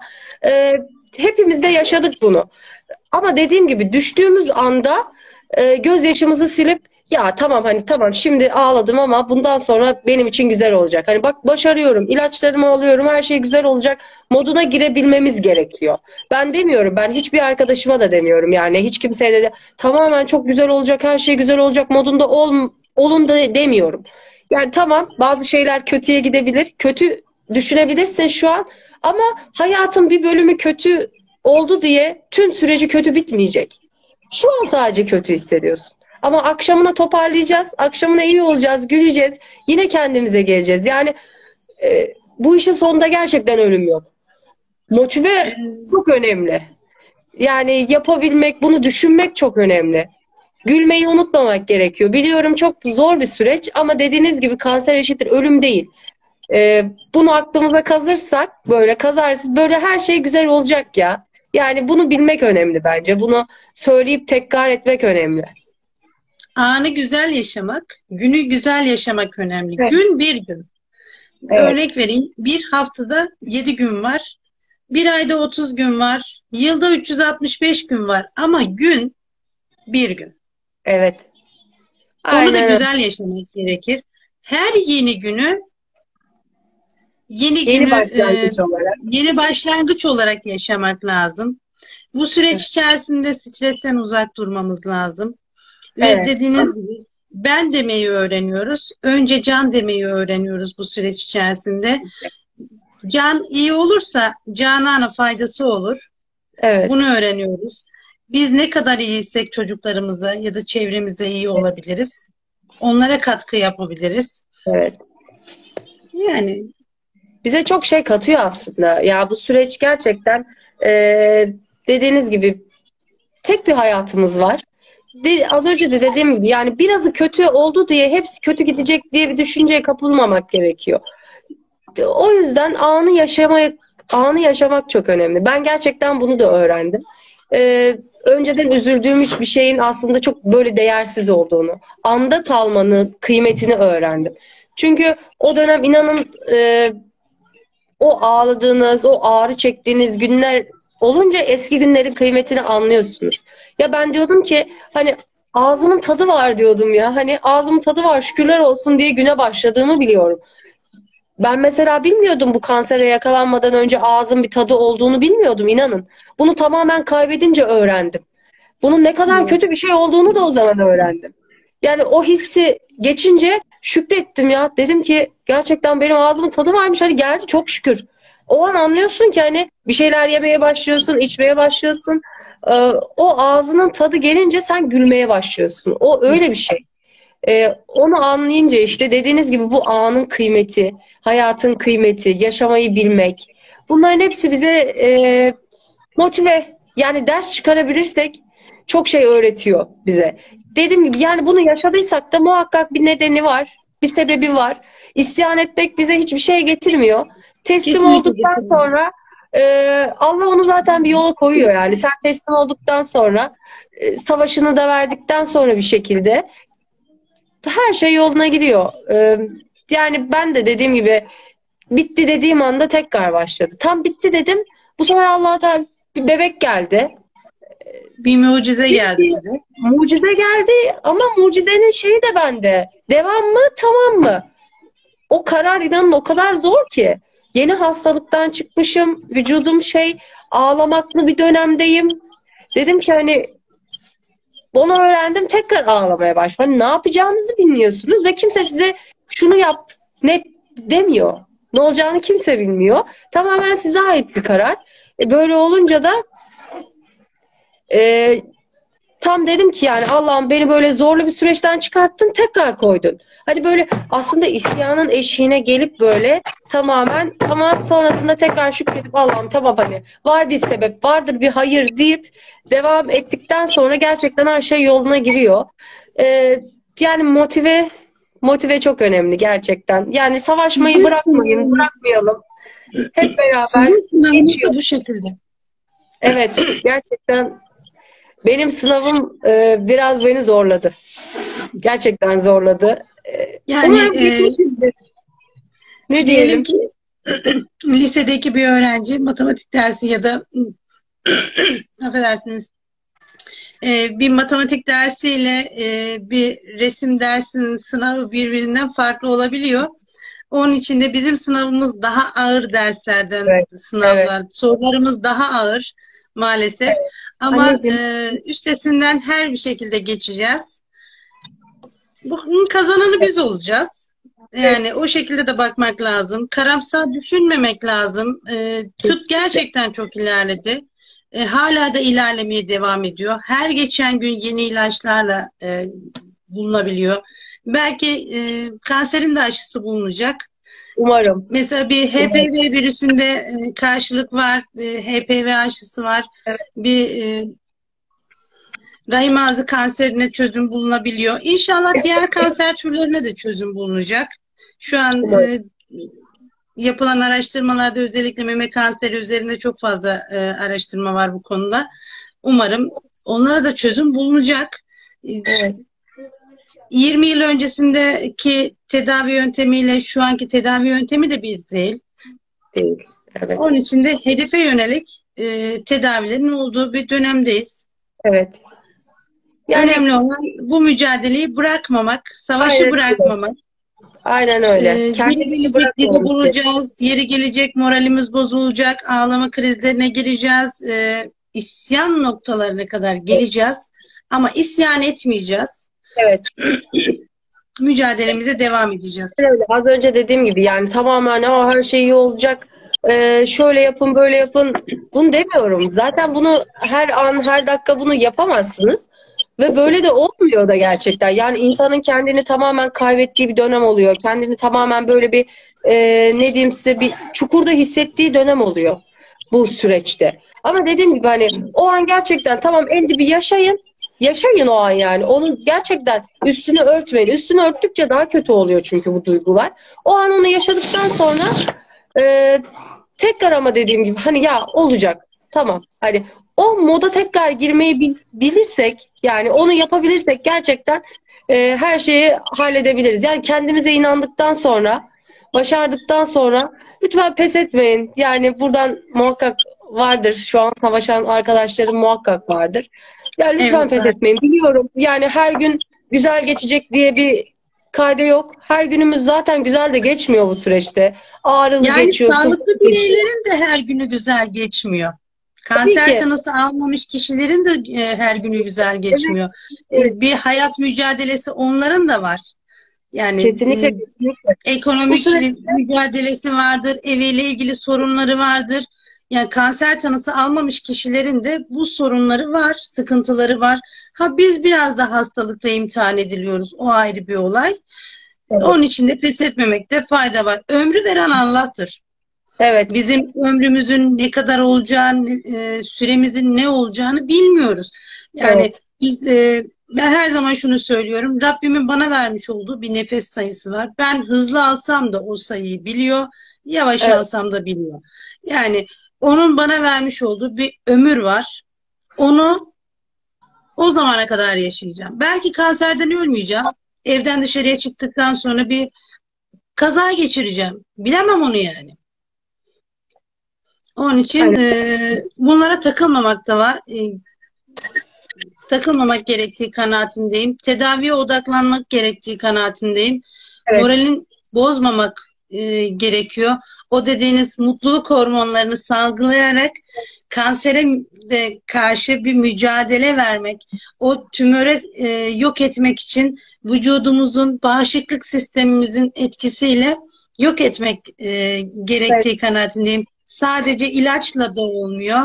Hepimiz de yaşadık bunu. Ama dediğim gibi düştüğümüz anda gözyaşımızı silip ya tamam hani tamam şimdi ağladım ama bundan sonra benim için güzel olacak. Hani bak başarıyorum, ilaçlarımı alıyorum, her şey güzel olacak moduna girebilmemiz gerekiyor. Ben demiyorum, ben hiçbir arkadaşıma da demiyorum yani hiç kimseye de tamamen çok güzel olacak, her şey güzel olacak modunda olun da demiyorum. Yani tamam bazı şeyler kötüye gidebilir, kötü düşünebilirsin şu an ama hayatın bir bölümü kötü oldu diye tüm süreci kötü bitmeyecek. Şu an sadece kötü hissediyorsun. Ama akşamına toparlayacağız, akşamına iyi olacağız, güleceğiz, yine kendimize geleceğiz. Yani bu işin sonunda gerçekten ölüm yok. Motive çok önemli. Yani yapabilmek, bunu düşünmek çok önemli. Gülmeyi unutmamak gerekiyor. Biliyorum çok zor bir süreç ama dediğiniz gibi kanser eşittir ölüm değil. Bunu aklımıza kazırsak böyle kazarsız böyle her şey güzel olacak ya. Yani bunu bilmek önemli bence. Bunu söyleyip tekrar etmek önemli. anı güzel yaşamak, günü güzel yaşamak önemli. Evet. Gün bir gün. Evet. Örnek vereyim. Bir haftada 7 gün var. Bir ayda 30 gün var. Yılda 365 gün var. Ama gün bir gün. Evet. Onu da Aynen öyle. güzel yaşamak gerekir. Her yeni günü yeni Yeni günü başlangıç olarak. yeni başlangıç olarak yaşamak lazım. Bu süreç içerisinde stresten uzak durmamız lazım. Ve Evet. dediğiniz gibi ben demeyi öğreniyoruz. Önce can demeyi öğreniyoruz bu süreç içerisinde. Can iyi olursa Canan'a faydası olur. Evet. Bunu öğreniyoruz. Biz ne kadar iyiysek çocuklarımıza ya da çevremize iyi olabiliriz. Onlara katkı yapabiliriz. Evet. Yani Bize çok şey katıyor aslında. Ya bu süreç gerçekten dediğiniz gibi tek bir hayatımız var. Az önce de dediğim gibi yani birazı kötü oldu diye hepsi kötü gidecek diye bir düşünceye kapılmamak gerekiyor. O yüzden anı yaşamak çok önemli. Ben gerçekten bunu da öğrendim. Önceden üzüldüğüm hiçbir şeyin aslında çok böyle değersiz olduğunu, anda kalmanın kıymetini öğrendim. Çünkü o dönem inanın o ağladığınız, o ağrı çektiğiniz günler olunca eski günlerin kıymetini anlıyorsunuz. Ya ben diyordum ki hani ağzımın tadı var diyordum ya. Hani ağzımın tadı var şükürler olsun diye güne başladığımı biliyorum. Ben mesela bilmiyordum bu kansere yakalanmadan önce ağzın bir tadı olduğunu bilmiyordum inanın. Bunu tamamen kaybedince öğrendim. Bunun ne kadar kötü bir şey olduğunu da o zaman öğrendim. Yani o hissi geçince şükrettim ya. Dedim ki gerçekten benim ağzımın tadı varmış. Hani geldi çok şükür. O an anlıyorsun ki hani bir şeyler yemeye başlıyorsun, içmeye başlıyorsun. Ee, O ağzının tadı gelince sen gülmeye başlıyorsun. O öyle bir şey. Onu anlayınca işte dediğiniz gibi bu anın kıymeti, hayatın kıymeti, yaşamayı bilmek. Bunların hepsi bize motive yani ders çıkarabilirsek çok şey öğretiyor bize. Dediğim gibi yani bunu yaşadıysak da muhakkak bir nedeni var, bir sebebi var. İsyan etmek bize hiçbir şey getirmiyor. Teslim kesinlikle olduktan getirmiyor. sonra Allah onu zaten bir yola koyuyor yani. Sen teslim olduktan sonra savaşını da verdikten sonra bir şekilde her şey yoluna giriyor. Yani ben de dediğim gibi bitti dediğim anda tekrar başladı. Tam bitti dedim. Bu sefer Allah Teala bir bebek geldi. Bir mucize geldi Bir size. mucize geldi ama mucizenin şeyi de bende. Devam mı, tamam mı? O karar inanın o kadar zor ki. Yeni hastalıktan çıkmışım. Vücudum ağlamaklı bir dönemdeyim. Dedim ki hani onu öğrendim tekrar ağlamaya başladım. Hani ne yapacağınızı bilmiyorsunuz ve kimse size şunu yap ne demiyor. Ne olacağını kimse bilmiyor. Tamamen size ait bir karar. Böyle olunca da e, tam dedim ki yani Allah'ım beni böyle zorlu bir süreçten çıkarttın tekrar koydun. Hani böyle aslında isyanın eşiğine gelip böyle tamamen ama sonrasında tekrar şükredip Allah'ım tamam hani var bir sebep vardır bir hayır deyip devam ettikten sonra gerçekten her şey yoluna giriyor. Yani motive çok önemli gerçekten. Yani savaşmayı Sizin bırakmayın, sınavınız, bırakmayalım. Hep beraber sizin sınavınız geçiyor. da bu şekilde. Evet, gerçekten benim sınavım biraz beni zorladı. Gerçekten zorladı. Yani Umarım geçmişizdir. Ne diyelim diyelim? ki lisedeki bir öğrenci matematik dersi ya da affedersiniz bir matematik dersiyle bir resim dersinin sınavı birbirinden farklı olabiliyor. Onun için de bizim sınavımız daha ağır derslerden Evet, evet. sınavlar. Sorularımız daha ağır maalesef. Ama Anneciğim, üstesinden her bir şekilde geçeceğiz. Bunun kazananı biz olacağız. Yani evet. o şekilde de bakmak lazım. Karamsar düşünmemek lazım. Tıp Kesinlikle. gerçekten çok ilerledi. Hala da ilerlemeye devam ediyor. Her geçen gün yeni ilaçlarla bulunabiliyor. Belki kanserin de aşısı bulunacak. Umarım. Mesela bir Umarım. HPV virüsünde karşılık var. HPV aşısı var. Evet, Bir rahim ağzı kanserine çözüm bulunabiliyor. İnşallah diğer kanser türlerine de çözüm bulunacak. Şu an umarım. yapılan araştırmalarda özellikle meme kanseri üzerinde çok fazla araştırma var bu konuda. Umarım onlara da çözüm bulunacak. Evet, 20 yıl öncesindeki tedavi yöntemiyle şu anki tedavi yöntemi de bir değil. değil. Evet. Onun için de hedefe yönelik tedavilerin olduğu bir dönemdeyiz. Evet. Yani Önemli olan bu mücadeleyi bırakmamak, savaşı aynen öyle. bırakmamak. Aynen öyle. Yeri Kendimizi gelecek dibe bırakmamamız gerekiyor. vuracağız, yeri gelecek moralimiz bozulacak, ağlama krizlerine gireceğiz, isyan noktalarına kadar Evet. geleceğiz. Ama isyan etmeyeceğiz. Evet. Mücadelemize devam edeceğiz. Öyle. Az önce dediğim gibi yani tamamen her şey iyi olacak. Şöyle yapın, böyle yapın. Bunu demiyorum. Zaten bunu her an, her dakika bunu yapamazsınız. Ve böyle de olmuyor da gerçekten. Yani insanın kendini tamamen kaybettiği bir dönem oluyor. Kendini tamamen böyle bir ne diyeyim size bir çukurda hissettiği dönem oluyor bu süreçte. Ama dediğim gibi hani o an gerçekten tamam en dibi yaşayın. Yaşayın o an yani. Onu gerçekten üstünü örtmeyin. Üstünü örttükçe daha kötü oluyor çünkü bu duygular. O an onu yaşadıktan sonra e, tekrar ama dediğim gibi hani ya olacak. Tamam. Hani o moda tekrar girmeyi bilirsek yani onu yapabilirsek gerçekten her şeyi halledebiliriz. Yani kendimize inandıktan sonra başardıktan sonra lütfen pes etmeyin. Yani buradan muhakkak vardır. Şu an savaşan arkadaşlarım muhakkak vardır. Ya lütfen Evet pes var. etmeyin. Biliyorum yani her gün güzel geçecek diye bir kaide yok. Her günümüz zaten güzel de geçmiyor bu süreçte. Ağrılı Yani geçiyor, sızlı sağlıklı geçiyor. bireylerin de her günü güzel geçmiyor. Tabii Kanser ki. tanısı almamış kişilerin de her günü güzel geçmiyor. Evet. Evet. Bir hayat mücadelesi onların da var. Yani Kesinlikle kesinlikle. Bu ekonomik süreçte mücadelesi vardır, eviyle ilgili sorunları vardır. Yani kanser tanısı almamış kişilerin de bu sorunları var, sıkıntıları var. Ha biz biraz da hastalıkla imtihan ediliyoruz, o ayrı bir olay. Onun evet. için de pes etmemekte fayda var. Ömrü veren Allah'tır. Evet. Bizim ömrümüzün ne kadar olacağını, süremizin ne olacağını bilmiyoruz. Yani Evet. biz, ben her zaman şunu söylüyorum. Rabbimin bana vermiş olduğu bir nefes sayısı var. Ben hızlı alsam da o sayıyı biliyor, yavaş Evet. alsam da biliyor. Yani onun bana vermiş olduğu bir ömür var. Onu o zamana kadar yaşayacağım. Belki kanserden ölmeyeceğim. Evden dışarıya çıktıktan sonra bir kaza geçireceğim. Bilemem onu yani. Onun için Aynen. bunlara takılmamak da var. Takılmamak gerektiği kanaatindeyim. Tedaviye odaklanmak gerektiği kanaatindeyim. Evet. Moralin bozmamak gerekiyor. O dediğiniz mutluluk hormonlarını salgılayarak kansere de karşı bir mücadele vermek, o tümöre yok etmek için vücudumuzun, bağışıklık sistemimizin etkisiyle yok etmek gerektiği Evet. kanaatindeyim. Sadece ilaçla da olmuyor.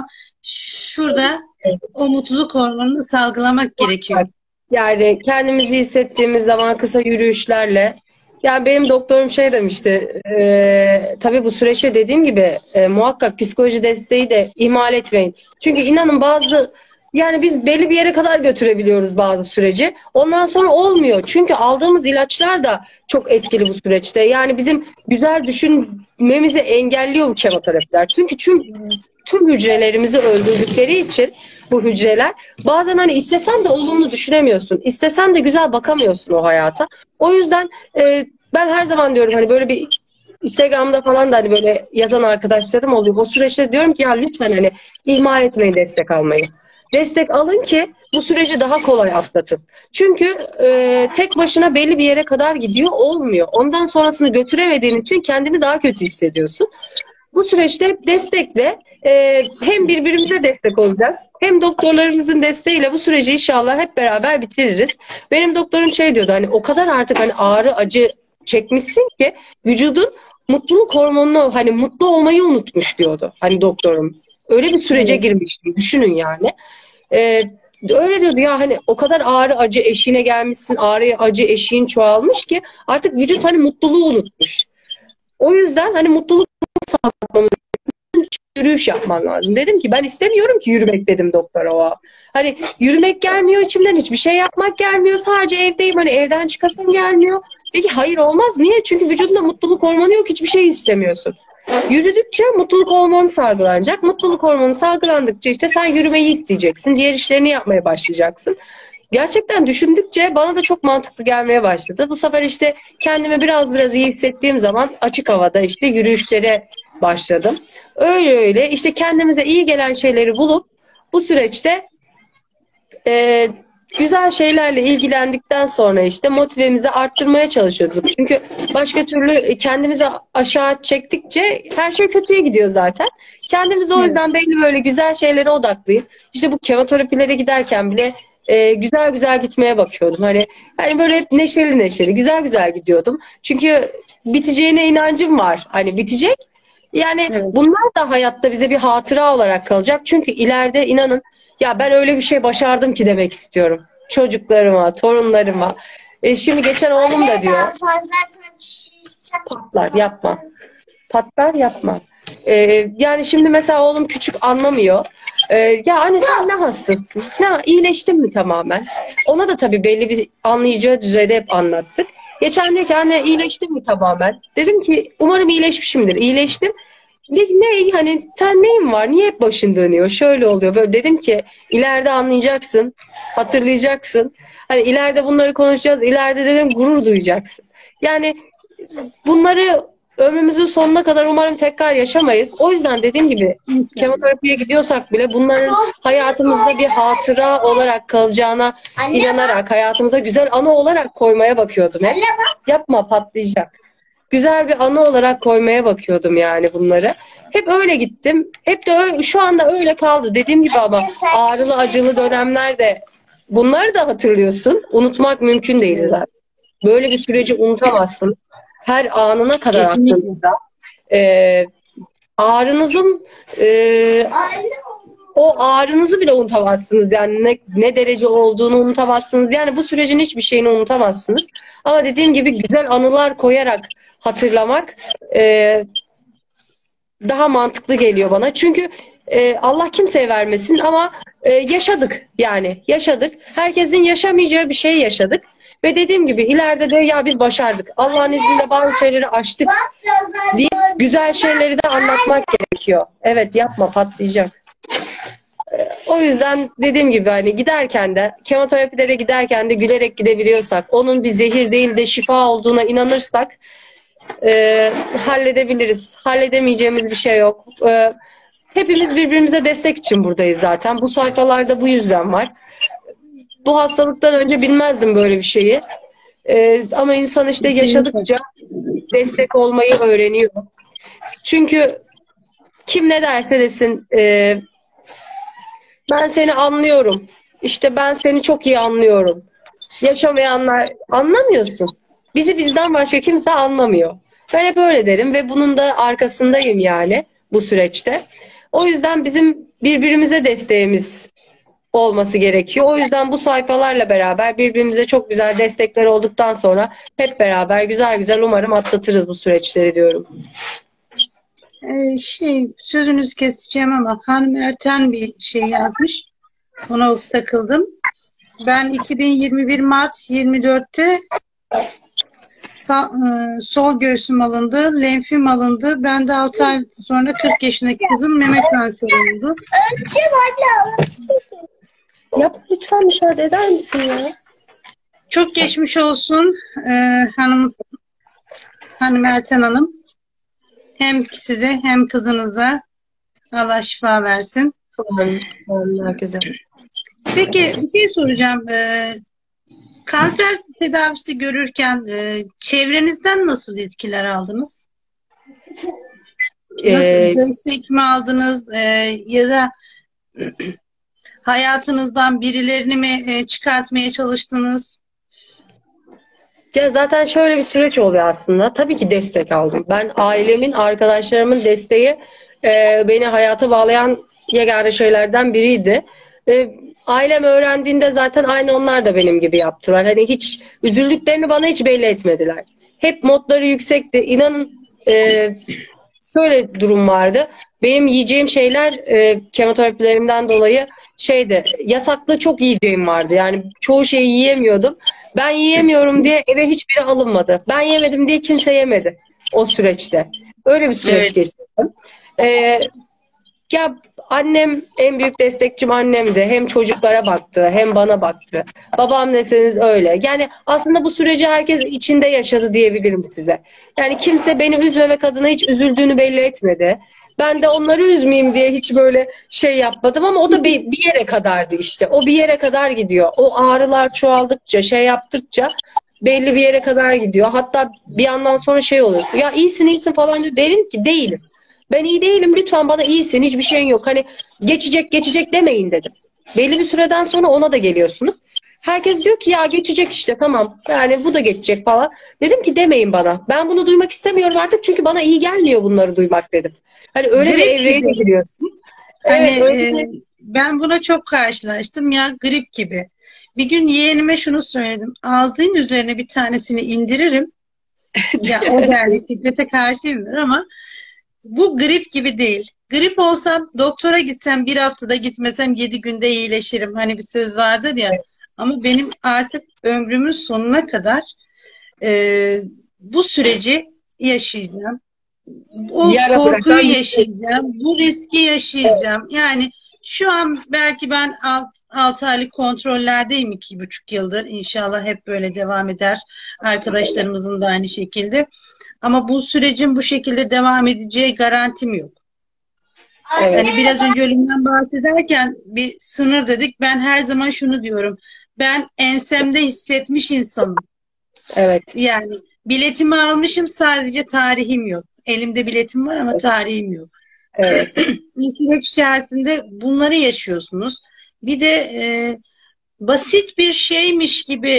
Şurada o mutluluk hormonunu salgılamak gerekiyor. Yani kendimizi hissettiğimiz zaman kısa yürüyüşlerle. Yani benim doktorum şey demişti. Tabii bu süreçte dediğim gibi muhakkak psikoloji desteği de ihmal etmeyin. Çünkü inanın bazı yani biz belli bir yere kadar götürebiliyoruz bazı süreci. Ondan sonra olmuyor. Çünkü aldığımız ilaçlar da çok etkili bu süreçte. Yani bizim güzel düşünmemizi engelliyor bu kemoterapiler. Çünkü tüm hücrelerimizi öldürdükleri için bu hücreler bazen hani istesen de olumlu düşünemiyorsun. İstesen de güzel bakamıyorsun o hayata. O yüzden ben her zaman diyorum hani böyle bir Instagram'da falan da hani böyle yazan arkadaşlarım oluyor. O süreçte diyorum ki ya lütfen hani ihmal etmeyin destek almayı. Destek alın ki bu süreci daha kolay atlatın. Çünkü tek başına belli bir yere kadar gidiyor olmuyor. Ondan sonrasını götüremediğin için kendini daha kötü hissediyorsun. Bu süreçte destekle hem birbirimize destek olacağız hem doktorlarımızın desteğiyle bu süreci inşallah hep beraber bitiririz. Benim doktorum şey diyordu hani o kadar artık hani ağrı acı çekmişsin ki vücudun mutluluk hormonunu hani mutlu olmayı unutmuş diyordu hani doktorum. Öyle bir sürece Evet. girmiştim düşünün yani. E, Öyle diyordu ya hani o kadar ağrı acı eşiğine gelmişsin ağrı acı eşiğin çoğalmış ki artık vücut hani mutluluğu unutmuş. O yüzden hani mutluluk sağlamamız yürüyüş yapman lazım. Dedim ki ben istemiyorum ki yürümek dedim doktora o an. Hani yürümek gelmiyor içimden hiçbir şey yapmak gelmiyor. Sadece evdeyim hani evden çıkasım gelmiyor. Peki hayır olmaz. Niye? Çünkü vücudunda mutluluk hormonu yok. Hiçbir şey istemiyorsun. Yürüdükçe mutluluk hormonu salgılanacak. Mutluluk hormonu salgılandıkça işte sen yürümeyi isteyeceksin. Diğer işlerini yapmaya başlayacaksın. Gerçekten düşündükçe bana da çok mantıklı gelmeye başladı. Bu sefer işte kendimi biraz iyi hissettiğim zaman açık havada işte yürüyüşlere başladım. Öyle öyle işte kendimize iyi gelen şeyleri bulup bu süreçte güzel şeylerle ilgilendikten sonra işte motivemizi arttırmaya çalışıyorduk. Çünkü başka türlü kendimizi aşağı çektikçe her şey kötüye gidiyor zaten. Kendimizi o yüzden belli böyle güzel şeylere odaklayıp işte bu kemoterapilere giderken bile güzel güzel gitmeye bakıyordum. Hani böyle hep neşeli neşeli, güzel güzel gidiyordum. Çünkü biteceğine inancım var. Hani bitecek. Yani Evet. bunlar da hayatta bize bir hatıra olarak kalacak. Çünkü ileride inanın ya ben öyle bir şey başardım ki demek istiyorum. Çocuklarıma, torunlarıma. Şimdi geçen oğlum da diyor. Patlar yapma. Patlar yapma. Yani şimdi mesela oğlum küçük anlamıyor. Ya anne sen ne hastasın? Ne iyileştin mi tamamen? Ona da tabii belli bir anlayacağı düzeyde hep anlattık. Geçen diyor ki anne iyileştin mi tamamen? Dedim ki umarım iyileşmişimdir. İyileştim. Ne hani sen neyin var? Niye hep başın dönüyor? Şöyle oluyor. Böyle dedim ki ileride anlayacaksın. Hatırlayacaksın. Hani ileride bunları konuşacağız. İleride dedim gurur duyacaksın. Yani bunları ömrümüzün sonuna kadar umarım tekrar yaşamayız. O yüzden dediğim gibi kemoterapiye gidiyorsak bile bunların hayatımızda bir hatıra olarak kalacağına inanarak hayatımıza güzel anı olarak koymaya bakıyordum hep. Yapma patlayacak. Güzel bir anı olarak koymaya bakıyordum yani bunları. Hep öyle gittim. Hep de şu anda öyle kaldı. Dediğim gibi ama ağrılı acılı dönemlerde bunları da hatırlıyorsun. Unutmak mümkün değil zaten. Böyle bir süreci unutamazsınız. Her anına kadar aklınızda. Ağrınızın o ağrınızı bile unutamazsınız. Yani ne derece olduğunu unutamazsınız. Yani bu sürecin hiçbir şeyini unutamazsınız. Ama dediğim gibi güzel anılar koyarak hatırlamak daha mantıklı geliyor bana. Çünkü Allah kimseye vermesin ama yaşadık yani. Yaşadık. Herkesin yaşamayacağı bir şey yaşadık. Ve dediğim gibi ileride de ya biz başardık. Allah'ın izniyle bazı şeyleri aştık diye güzel şeyleri de anlatmak gerekiyor. Evet yapma patlayacak. O yüzden dediğim gibi hani giderken de kemoterapilere giderken de gülerek gidebiliyorsak, onun bir zehir değil de şifa olduğuna inanırsak halledebiliriz. Halledemeyeceğimiz bir şey yok. Hepimiz birbirimize destek için buradayız zaten. Bu sayfalarda bu yüzden var. Bu hastalıktan önce bilmezdim böyle bir şeyi. Ama insan işte yaşadıkça destek olmayı öğreniyor. Çünkü kim ne derse desin ben seni anlıyorum. İşte ben seni çok iyi anlıyorum. Yaşamayanlar anlamıyorsun. Bizi bizden başka kimse anlamıyor. Ben hep öyle derim ve bunun da arkasındayım yani bu süreçte. O yüzden bizim birbirimize desteğimiz olması gerekiyor. O yüzden bu sayfalarla beraber birbirimize çok güzel destekler olduktan sonra hep beraber güzel güzel umarım atlatırız bu süreçleri diyorum. Sözünüzü keseceğim ama Hanım Erten bir şey yazmış. Ona takıldım. Ben 2021 Mart 24'te sol göğsüm alındı, lenfim alındı. Ben de 6 ay sonra 40 yaşındaki kızım meme kanseri oldu. Yap lütfen müsaade eder misin ya? Çok geçmiş olsun hanım Erten Hanım. Hem size hem kızınıza Allah şifa versin. Allah güzel. Peki bir şey soracağım. Kanser tedavisi görürken çevrenizden nasıl etkiler aldınız? Nasıl destek mi aldınız ya da hayatınızdan birilerini mi çıkartmaya çalıştınız? Ya zaten şöyle bir süreç oluyor aslında. Tabii ki destek aldım. Ben ailemin, arkadaşlarımın desteği beni hayata bağlayan yegane şeylerden biriydi. Ailem öğrendiğinde zaten aynı onlar da benim gibi yaptılar. Hani hiç üzüldüklerini bana hiç belli etmediler. Hep modları yüksekti. İnanın şöyle durum vardı. Benim yiyeceğim şeyler kemoterapilerimden dolayı yasaklı çok yiyeceğim vardı. Yani çoğu şeyi yiyemiyordum. Ben yiyemiyorum diye eve hiçbiri alınmadı. Ben yemedim diye kimse yemedi o süreçte. Öyle bir süreç geçirdim. Ya Annem en büyük destekçim annemdi. Hem çocuklara baktı hem bana baktı. Babam deseniz öyle. Yani aslında bu süreci herkes içinde yaşadı diyebilirim size. Yani kimse beni üzmemek adına hiç üzüldüğünü belli etmedi. Ben de onları üzmeyeyim diye hiç böyle şey yapmadım ama o da bir yere kadardı işte. O bir yere kadar gidiyor. O ağrılar çoğaldıkça, şey yaptıkça belli bir yere kadar gidiyor. Hatta bir yandan sonra şey oluyor. Ya iyisin falan diyor. Derim ki değilim. Ben iyi değilim. Lütfen bana iyisin. Hiçbir şeyin yok. Hani geçecek demeyin dedim. Belli bir süreden sonra ona da geliyorsunuz. Herkes diyor ki ya geçecek işte tamam. Yani bu da geçecek falan. Dedim ki demeyin bana. Ben bunu duymak istemiyorum artık çünkü bana iyi gelmiyor bunları duymak dedim. Hani öyle bir evreye de giriyorsun. Hani Evet, öyle ben buna çok karşılaştım ya, grip gibi. Bir gün yeğenime şunu söyledim. Ağzının üzerine bir tanesini indiririm. Ya o derdi siklete karşıyımdır ama bu grip gibi değil. Grip olsam doktora gitsem bir haftada gitmesem 7 günde iyileşirim. Hani bir söz vardır ya. Ama benim artık ömrümün sonuna kadar bu süreci yaşayacağım. O yara korkuyu bırakan yaşayacağım. Bu riski yaşayacağım. Yani şu an belki ben 6 aylık kontrollerdeyim 2,5 yıldır. İnşallah hep böyle devam eder. Arkadaşlarımızın da aynı şekilde. Ama bu sürecin bu şekilde devam edeceği garantim yok. evet. Hani biraz önce ölümden bahsederken bir sınır dedik. Ben her zaman şunu diyorum. Ben ensemde hissetmiş insanım. Evet. Yani biletimi almışım, sadece tarihim yok. Elimde biletim var ama tarihim yok. Evet. Bu süreç içerisinde bunları yaşıyorsunuz. Bir de basit bir şeymiş gibi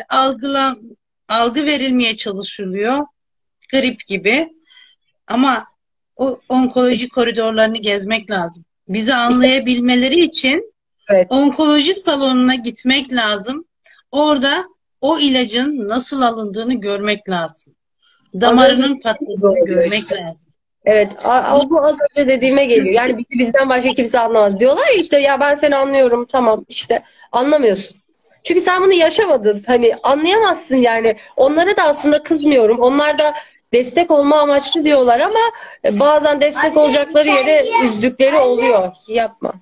algı verilmeye çalışılıyor. Grip gibi. Ama o onkoloji koridorlarını gezmek lazım. Bizi anlayabilmeleri için Evet. onkoloji salonuna gitmek lazım. Orada o ilacın nasıl alındığını görmek lazım. Damarının patladığını görmek lazım. Evet, bu az önce dediğime geliyor. Yani bizi bizden başka kimse anlamaz. Diyorlar ya işte ya ben seni anlıyorum tamam işte anlamıyorsun. Çünkü sen bunu yaşamadın. Hani anlayamazsın yani. Onlara da aslında kızmıyorum. Onlar da destek olma amaçlı diyorlar ama bazen destek olacakları yere üzdükleri oluyor. Yapma.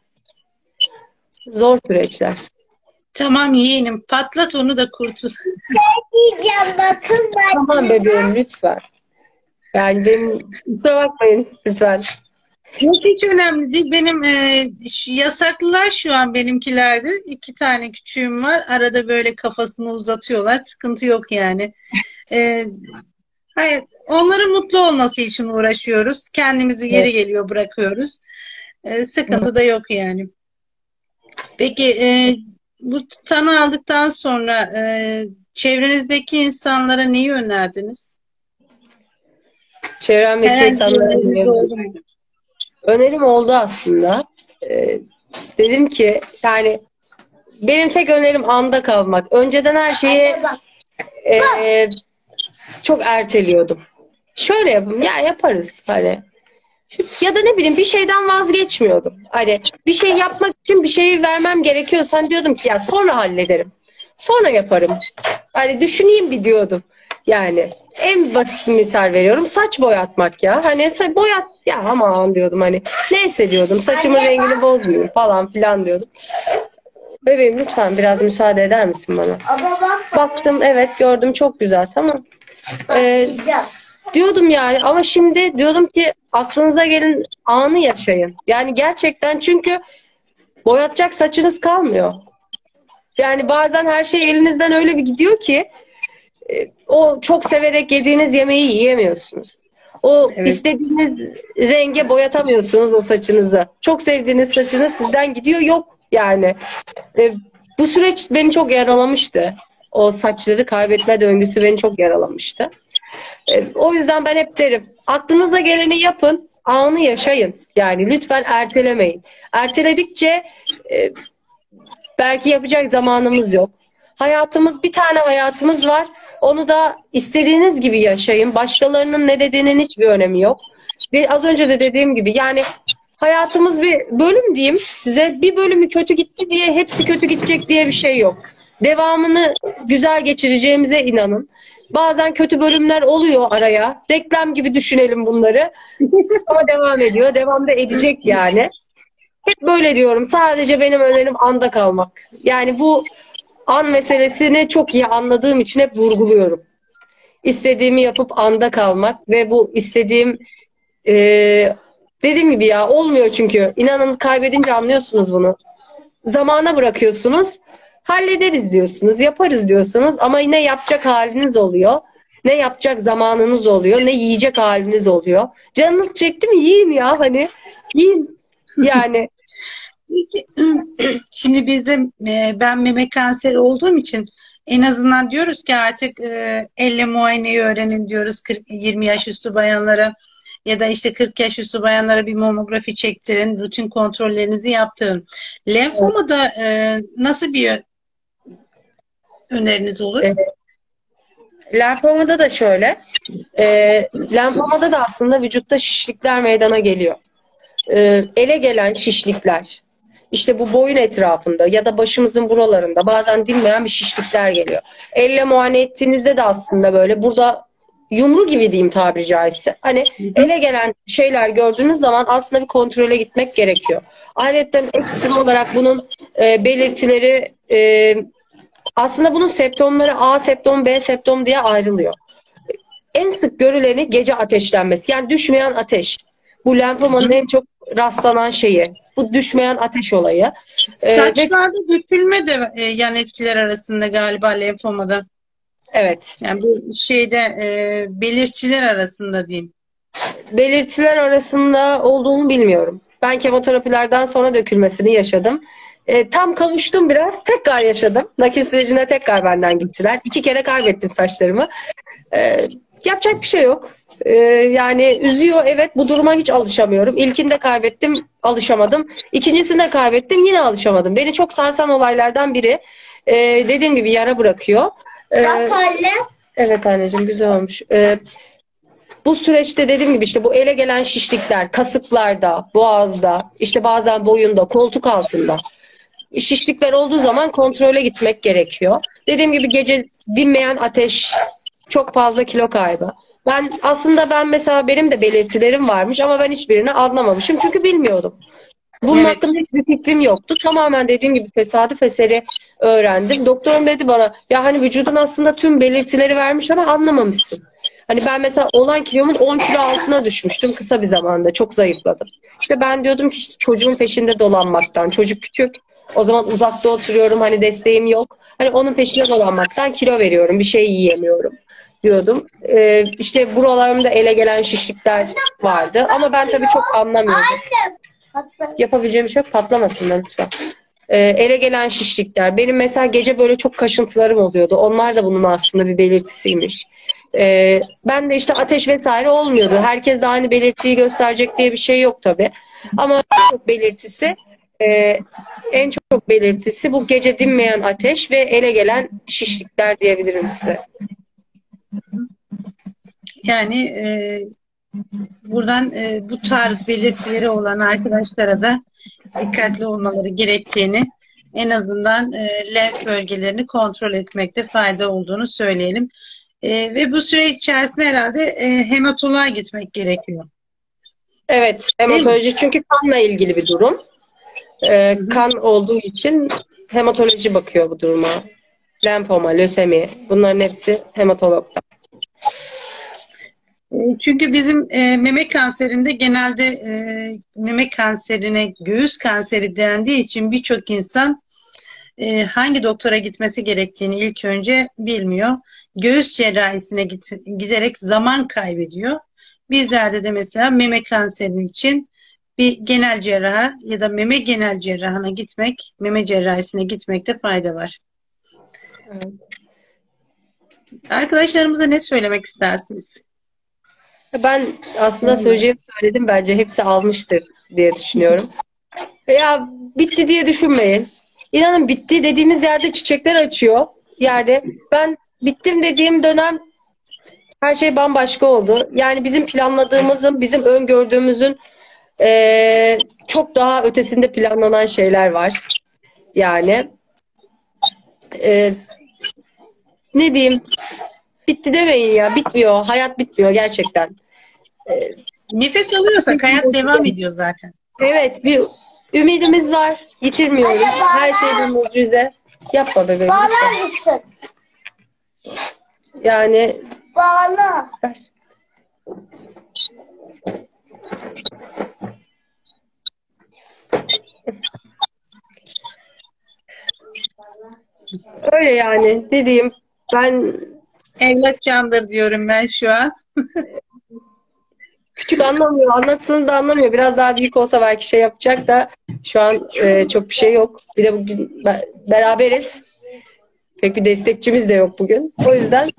Zor süreçler. Tamam yeğenim, patlat onu da kurtul. Diyeceğim bakın ben. Tamam bebeğim lütfen. Yani benim kusura bakmayın lütfen. Yok, hiç önemli değil. Benim yasaklılar şu an benimkilerde. 2 tane küçüğüm var. Arada böyle kafasını uzatıyorlar. Sıkıntı yok yani. Hayır, onların mutlu olması için uğraşıyoruz. Kendimizi yeri geliyor bırakıyoruz. Sıkıntı da yok yani. Peki bu tanı aldıktan sonra çevrenizdeki insanlara neyi önerdiniz? Çevremdeki Herhangi bir insanlara öneriniz oldu mu? önerim oldu aslında. Dedim ki yani benim tek önerim anda kalmak. Önceden her şeyi çok erteliyordum. Şöyle yapayım ya yaparız hani. Ya da ne bileyim bir şeyden vazgeçmiyordum. Hani bir şey yapmak için bir şeyi vermem gerekiyorsa hani diyordum ki ya sonra hallederim. Sonra yaparım. Hani düşüneyim bir diyordum. Yani en basit bir misal veriyorum. Saç boyatmak ya. Hani boyat ya aman diyordum hani. Neyse diyordum. Saçımın rengini bozmayayım falan filan diyordum. Bebeğim lütfen biraz müsaade eder misin bana? Baktım evet gördüm çok güzel tamam. Diyordum yani ama şimdi diyordum ki aklınıza gelin anı yaşayın. Yani gerçekten çünkü boyatacak saçınız kalmıyor. Yani bazen her şey elinizden öyle bir gidiyor ki o çok severek yediğiniz yemeği yiyemiyorsunuz. O istediğiniz renge boyatamıyorsunuz o saçınızı. Çok sevdiğiniz saçınız sizden gidiyor yok yani. Bu süreç beni çok yaralamıştı. O saçları kaybetme döngüsü beni çok yaralamıştı. O yüzden ben hep derim aklınıza geleni yapın, anı yaşayın. Yani lütfen ertelemeyin. Erteledikçe belki yapacak zamanımız yok. Bir tane hayatımız var. Onu da istediğiniz gibi yaşayın. Başkalarının ne dediğinin hiçbir önemi yok. Ve az önce de dediğim gibi yani hayatımız bir bölüm diyeyim size. Bir bölümü kötü gitti diye hepsi kötü gidecek diye bir şey yok. Devamını güzel geçireceğimize inanın. Bazen kötü bölümler oluyor araya. Reklam gibi düşünelim bunları. Ama devam ediyor. Devam da edecek yani. Hep böyle diyorum. Sadece benim önerim anda kalmak. Yani bu an meselesini çok iyi anladığım için hep vurguluyorum. İstediğimi yapıp anda kalmak ve bu istediğim dediğim gibi ya olmuyor çünkü. İnanın kaybedince anlıyorsunuz bunu. Zamana bırakıyorsunuz. Hallederiz diyorsunuz, yaparız diyorsunuz ama ne yapacak haliniz oluyor, ne yapacak zamanınız oluyor, ne yiyecek haliniz oluyor. Canınız çekti mi yiyin ya hani yiyin yani. Peki, şimdi bizde ben meme kanseri olduğum için en azından diyoruz ki artık elle muayeneyi öğrenin diyoruz 20 yaş üstü bayanlara ya da işte 40 yaş üstü bayanlara bir mamografi çektirin, rutin kontrollerinizi yaptırın. Lenfomada nasıl bir öneriniz olur? Evet. Lenfomada da şöyle, lenfomada da aslında vücutta şişlikler meydana geliyor. Ele gelen şişlikler, işte bu boyun etrafında ya da başımızın buralarında bazen dinmeyen bir şişlikler geliyor. Elle muayene ettiğinizde de aslında böyle burada yumru gibi diyeyim tabiri caizse. Hani ele gelen şeyler gördüğünüz zaman aslında bir kontrole gitmek gerekiyor. Ayrıca ekstra olarak bunun belirtileri aslında bunun septomları A septom, B septom diye ayrılıyor. En sık görüleni gece ateşlenmesi. Yani düşmeyen ateş. Bu lenfomanın en çok rastlanan şeyi. Bu düşmeyen ateş olayı. Saçlarda dökülme de yan etkiler arasında galiba lenfomada. Evet. Yani bu şeyde belirtiler arasında diyeyim. Belirtiler arasında olduğunu bilmiyorum. Ben kemoterapilerden sonra dökülmesini yaşadım. Tam kavuştum biraz. Tekrar yaşadım. Nakil sürecine tekrar benden gittiler. 2 kere kaybettim saçlarımı. Yapacak bir şey yok. Yani üzüyor. Evet, bu duruma hiç alışamıyorum. İlkinde kaybettim, alışamadım. İkincisinde kaybettim, yine alışamadım. Beni çok sarsan olaylardan biri. Dediğim gibi yara bırakıyor. Evet anneciğim, güzel olmuş. Bu süreçte dediğim gibi işte bu ele gelen şişlikler, kasıklarda, boğazda, işte bazen boyunda, koltuk altında şişlikler olduğu zaman kontrole gitmek gerekiyor. Dediğim gibi gece dinmeyen ateş, çok fazla kilo kaybı. Ben mesela benim de belirtilerim varmış ama ben hiçbirini anlamamışım çünkü bilmiyordum. Bunun Evet. hakkında hiçbir fikrim yoktu. Tamamen dediğim gibi tesadüf eseri öğrendim. Doktorum dedi bana ya hani vücudun aslında tüm belirtileri vermiş ama anlamamışsın. Hani ben mesela olan kilomun 10 kilo altına düşmüştüm kısa bir zamanda. Çok zayıfladım. İşte ben diyordum ki işte çocuğun peşinde dolanmaktan. Çocuk küçük. O zaman uzakta oturuyorum. Hani desteğim yok. Hani onun peşinde dolanmaktan kilo veriyorum. Bir şey yiyemiyorum diyordum. İşte buralarımda ele gelen şişlikler vardı. Ama ben tabii çok anlamıyordum. Yapabileceğim bir şey yok. Patlamasınlar lütfen. Ele gelen şişlikler. Benim mesela gece böyle çok kaşıntılarım oluyordu. Onlar da bunun aslında bir belirtisiymiş. Ben de işte ateş vesaire olmuyordu. Herkes de aynı belirtiyi gösterecek diye bir şey yok tabii. Ama en çok belirtisi bu gece dinmeyen ateş ve ele gelen şişlikler diyebilirim size. Yani buradan bu tarz belirtileri olan arkadaşlara da dikkatli olmaları gerektiğini, en azından lenf bölgelerini kontrol etmekte fayda olduğunu söyleyelim. Ve bu süre içerisinde herhalde hematoloğa gitmek gerekiyor. Evet, hematoloji çünkü kanla ilgili bir durum. Kan olduğu için hematoloji bakıyor bu duruma. Lenfoma, lösemi, bunların hepsi hematologlar. Çünkü bizim meme kanserinde genelde meme kanserine göğüs kanseri dendiği için birçok insan hangi doktora gitmesi gerektiğini ilk önce bilmiyor. Göğüs cerrahisine giderek zaman kaybediyor. Bizlerde de mesela meme kanseri için bir genel cerraha ya da meme genel cerrahına gitmek, meme cerrahisine gitmekte fayda var. Evet. Arkadaşlarımıza ne söylemek istersiniz? Ben aslında söyleyeceğimi söyledim. Bence hepsi almıştır diye düşünüyorum. Ya bitti diye düşünmeyin. İnanın bitti dediğimiz yerde çiçekler açıyor. Yani ben bittim dediğim dönem her şey bambaşka oldu. Yani bizim planladığımızın, bizim öngördüğümüzün çok daha ötesinde planlanan şeyler var. Yani ne diyeyim? Bitti demeyin ya. Bitmiyor. Hayat bitmiyor gerçekten. Nefes alıyorsak hayat devam ediyor zaten. Evet, ümidimiz var. Yitirmiyoruz. Her şey bir mucize. Yapma bebeğim. Bağlar lütfen. mısın? Yani Bağla. ver. Öyle yani. Dediğim ben Evlat candır diyorum ben şu an. küçük anlamıyor. Anlatsanız da anlamıyor. Biraz daha büyük olsa belki şey yapacak da şu an çok bir şey yok. Bir de bugün beraberiz. Pek bir destekçimiz de yok bugün. O yüzden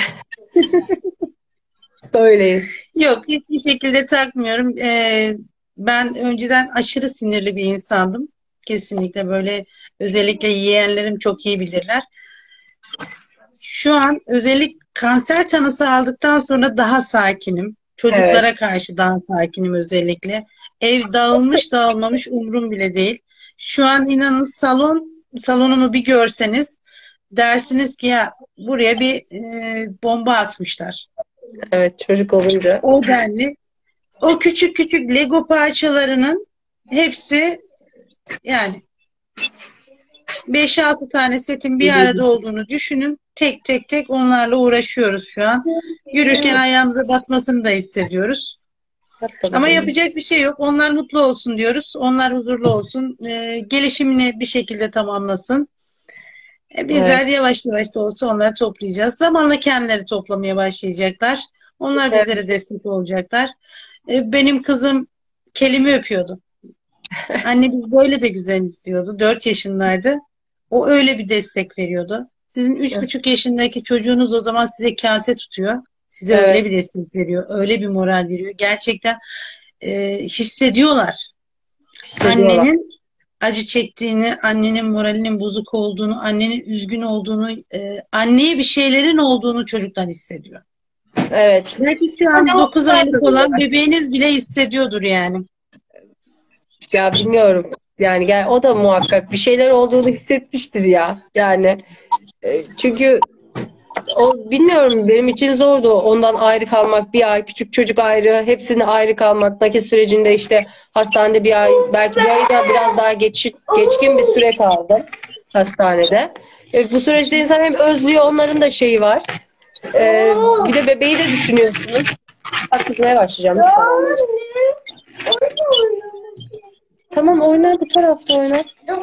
böyleyiz. Yok, hiçbir şekilde takmıyorum. Ben önceden aşırı sinirli bir insandım. Kesinlikle böyle, özellikle yeğenlerim çok iyi bilirler. Şu an özellikle kanser tanısı aldıktan sonra daha sakinim. Evet. Çocuklara karşı daha sakinim özellikle. Ev dağılmış dağılmamış umurum bile değil. Şu an inanın salonumu bir görseniz dersiniz ki ya buraya bir bomba atmışlar. Evet, çocuk olunca. O denli. O küçük küçük Lego parçalarının hepsi, yani 5-6 tane setin bir arada olduğunu düşünün. Tek tek tek onlarla uğraşıyoruz şu an. Yürürken ayağımıza batmasını da hissediyoruz. Ama yapacak bir şey yok. Onlar mutlu olsun diyoruz. Onlar huzurlu olsun. Gelişimini bir şekilde tamamlasın. Bizler Evet. yavaş yavaş da olsa onları toplayacağız. Zamanla kendileri toplamaya başlayacaklar. Onlar Evet. bizlere destek olacaklar. Benim kızım kelime öpüyordu. Anne biz böyle de güzel istiyordu. 4 yaşındaydı. O öyle bir destek veriyordu. Sizin 3,5 yaşındaki çocuğunuz o zaman size kase tutuyor. Size Evet. öyle bir destek veriyor. Öyle bir moral veriyor. Gerçekten hissediyorlar. Hissediyorlar. Annenin acı çektiğini, annenin moralinin bozuk olduğunu, annenin üzgün olduğunu, anneye bir şeylerin olduğunu çocuktan hissediyor. Evet. Belki şu an 9 aylık olan bebeğiniz bile hissediyordur yani. Ya bilmiyorum. Yani o da muhakkak bir şeyler olduğunu hissetmiştir ya. Yani çünkü o bilmiyorum, benim için zordu ondan ayrı kalmak, bir ay küçük çocuk ayrı, hepsini ayrı kalmak, nakil sürecinde işte hastanede bir ay, belki bir ayı da biraz daha geçkin bir süre kaldım hastanede. Bu süreçte insan hem özlüyor, onların da şeyi var. Bir de bebeği de düşünüyorsunuz. Bak kızmaya başlayacağım. Tamam, oynar, bu tarafta oynar.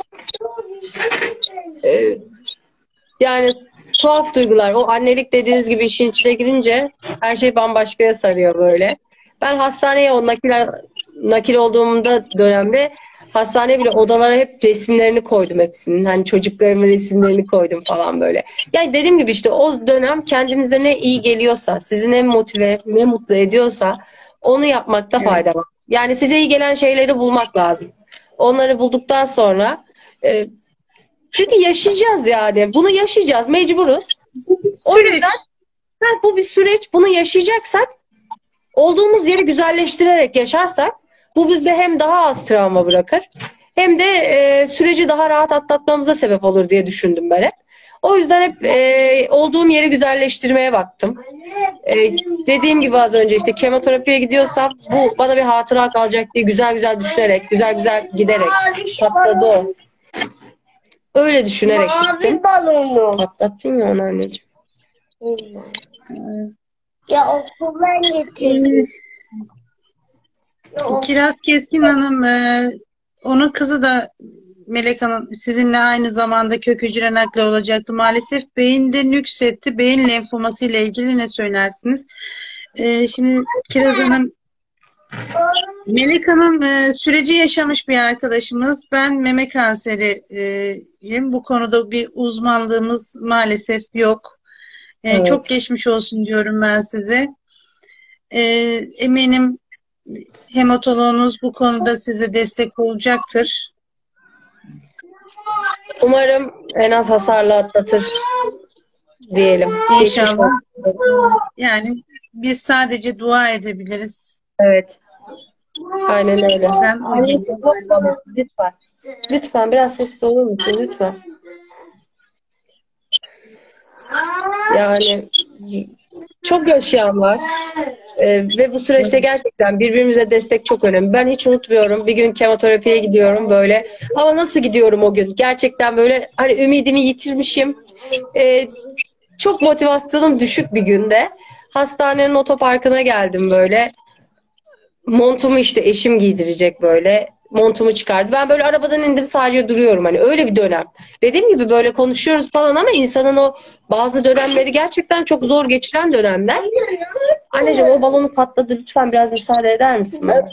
Yani tuhaf duygular. O annelik dediğiniz gibi işin içine girince her şey bambaşkaya sarıyor böyle. Ben hastaneye o nakil olduğumda dönemde hastane bile odalara hep resimlerini koydum hepsinin. Hani çocuklarımın resimlerini koydum falan böyle. Yani dediğim gibi işte o dönem kendinize ne iyi geliyorsa, sizi ne motive, ne mutlu ediyorsa onu yapmakta fayda var. Yani size iyi gelen şeyleri bulmak lazım. Onları bulduktan sonra çünkü yaşayacağız yani. Bunu yaşayacağız. Mecburuz. O Süreç. yüzden bu bir süreç. Bunu yaşayacaksak, olduğumuz yeri güzelleştirerek yaşarsak, bu bizde hem daha az travma bırakır hem de süreci daha rahat atlatmamıza sebep olur diye düşündüm ben hep. O yüzden hep olduğum yeri güzelleştirmeye baktım. Dediğim gibi az önce işte kemoterapiye gidiyorsam bu bana bir hatıra kalacak diye güzel güzel düşünerek, güzel güzel giderek patladı o. Öyle düşünerek gittim. Mavi balonu. Patlattın ya onu anneciğim. Ya okuldan getirdim. Kiraz Keskin Hanım, onun kızı da Melek Hanım sizinle aynı zamanda kök hücre nakli olacaktı. Maalesef beyinde nüksetti. Beyin lenfoması ile ilgili ne söylersiniz? Şimdi Kiraz Hanım, Melek Hanım süreci yaşamış bir arkadaşımız. Ben meme kanseriyim. Bu konuda bir uzmanlığımız maalesef yok. Evet. Çok geçmiş olsun diyorum ben size. Eminim hematoloğunuz bu konuda size destek olacaktır. Umarım en az hasarla atlatır diyelim. İnşallah. Geçmiş olsun. Yani biz sadece dua edebiliriz. Evet. Aynen öyle. Sen o Anneciğim, lütfen. Lütfen biraz sessiz olur musun? Lütfen. Yani çok yaşayan var. Ve bu süreçte gerçekten birbirimize destek çok önemli. Ben hiç unutmuyorum. Bir gün kemoterapiye gidiyorum böyle. Ama nasıl gidiyorum o gün? Gerçekten böyle hani ümidimi yitirmişim. Çok motivasyonum düşük bir günde. Hastanenin otoparkına geldim böyle. Montumu işte eşim giydirecek böyle. Montumu çıkardı. Ben böyle arabadan indim, sadece duruyorum. Hani öyle bir dönem. Dediğim gibi böyle konuşuyoruz falan ama insanın o bazı dönemleri gerçekten çok zor geçiren dönemler. Anneciğim o balonu patladı. Lütfen biraz müsaade eder misin bana?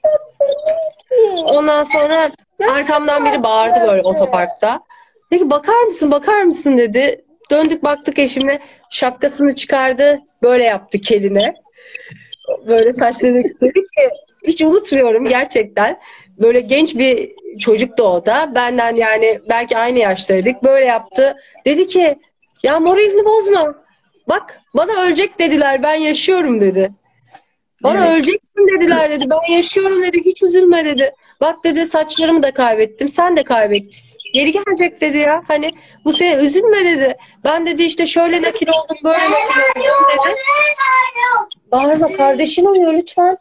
Ondan sonra arkamdan biri bağırdı böyle otoparkta. Dedi ki bakar mısın, bakar mısın dedi. Döndük baktık, eşimle şapkasını çıkardı. Böyle yaptı keline. Böyle saçları dedi ki, hiç unutmuyorum gerçekten. Böyle genç bir çocuktu o da. Benden yani belki aynı yaştaydık. Böyle yaptı. Dedi ki ya moralini bozma. Bak bana ölecek dediler, ben yaşıyorum dedi. Bana Evet. öleceksin dediler dedi. Ben yaşıyorum dedi. Hiç üzülme dedi. Bak dedi saçlarımı da kaybettim. Sen de kaybetmişsin. Geri gelecek dedi ya. Hani bu sene üzülme dedi. Ben dedi işte şöyle nakil oldum, böyle nakil oldum dedi. Bağırma, kardeşin oluyor lütfen.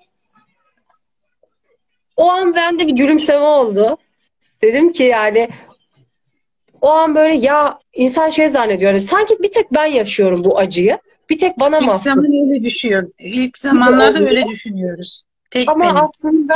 O an bende bir gülümseme oldu. Dedim ki yani o an böyle ya insan şey zannediyor. Yani sanki bir tek ben yaşıyorum bu acıyı. Bir tek bana İlk mahsus. zaman öyle düşüyor. İlk zamanlarda öyle düşünüyoruz. Tek Ama benim. aslında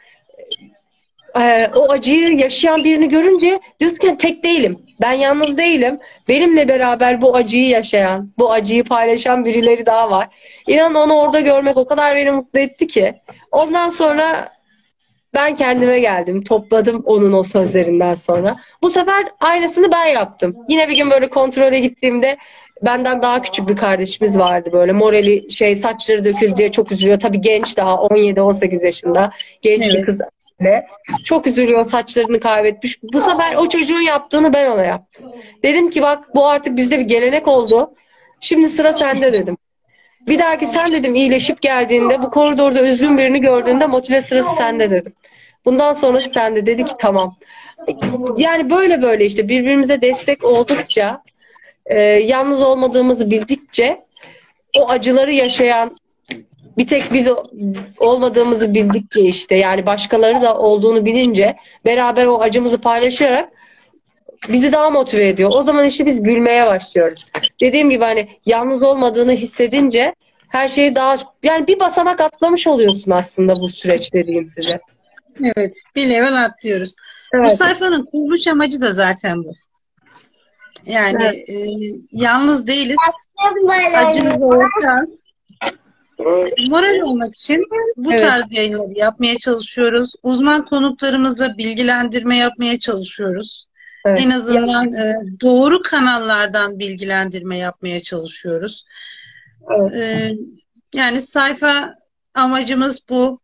o acıyı yaşayan birini görünce diyorsun ki tek değilim. Ben yalnız değilim. Benimle beraber bu acıyı yaşayan, bu acıyı paylaşan birileri daha var. İnan onu orada görmek o kadar beni mutlu etti ki. Ondan sonra ben kendime geldim. Topladım onun o sözlerinden sonra. Bu sefer aynısını ben yaptım. Yine bir gün böyle kontrole gittiğimde benden daha küçük bir kardeşimiz vardı böyle. Morali saçları döküldü diye çok üzülüyor. Tabii genç, daha 17-18 yaşında. Genç bir Evet. kız. Çok üzülüyor, saçlarını kaybetmiş. Bu sefer o çocuğun yaptığını ben ona yaptım. Dedim ki bak bu artık bizde bir gelenek oldu. Şimdi sıra sende dedim. Bir dahaki sen dedim iyileşip geldiğinde, bu koridorda üzgün birini gördüğünde motive sırası sende dedim. Bundan sonrası sende dedi ki tamam. Yani böyle böyle işte birbirimize destek oldukça, yalnız olmadığımızı bildikçe, o acıları yaşayan bir tek biz olmadığımızı bildikçe işte yani başkaları da olduğunu bilince beraber o acımızı paylaşarak bizi daha motive ediyor. O zaman işte biz gülmeye başlıyoruz. Dediğim gibi hani yalnız olmadığını hissedince her şeyi daha yani bir basamak atlamış oluyorsun aslında bu süreç dediğim size. Evet. Bir level atlıyoruz. Bu Evet. sayfanın kuruluş amacı da zaten bu. Yani yalnız değiliz. Acınızı ortağız. Moral olmak için bu Evet. tarz yayınları yapmaya çalışıyoruz. Uzman konuklarımızla bilgilendirme yapmaya çalışıyoruz. Evet. En azından doğru kanallardan bilgilendirme yapmaya çalışıyoruz. Evet. Yani sayfa amacımız bu.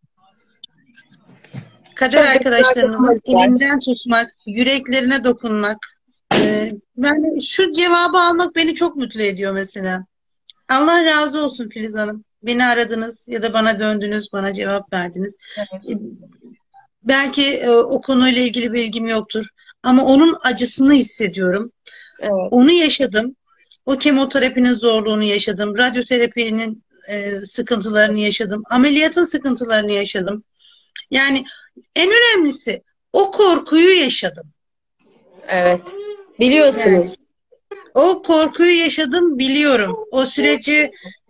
Kader Çok arkadaşlarımızın güzel. elinden tutmak, yüreklerine dokunmak. Yani şu cevabı almak beni çok mutlu ediyor mesela. Allah razı olsun Filiz Hanım. Beni aradınız ya da bana döndünüz, bana cevap verdiniz. Evet. Belki o konuyla ilgili bilgim yoktur. Ama onun acısını hissediyorum. Evet. Onu yaşadım. O kemoterapinin zorluğunu yaşadım. Radyoterapinin sıkıntılarını yaşadım. Ameliyatın sıkıntılarını yaşadım. Yani en önemlisi o korkuyu yaşadım. Evet. Biliyorsunuz. Yani o korkuyu yaşadım, biliyorum. O süreci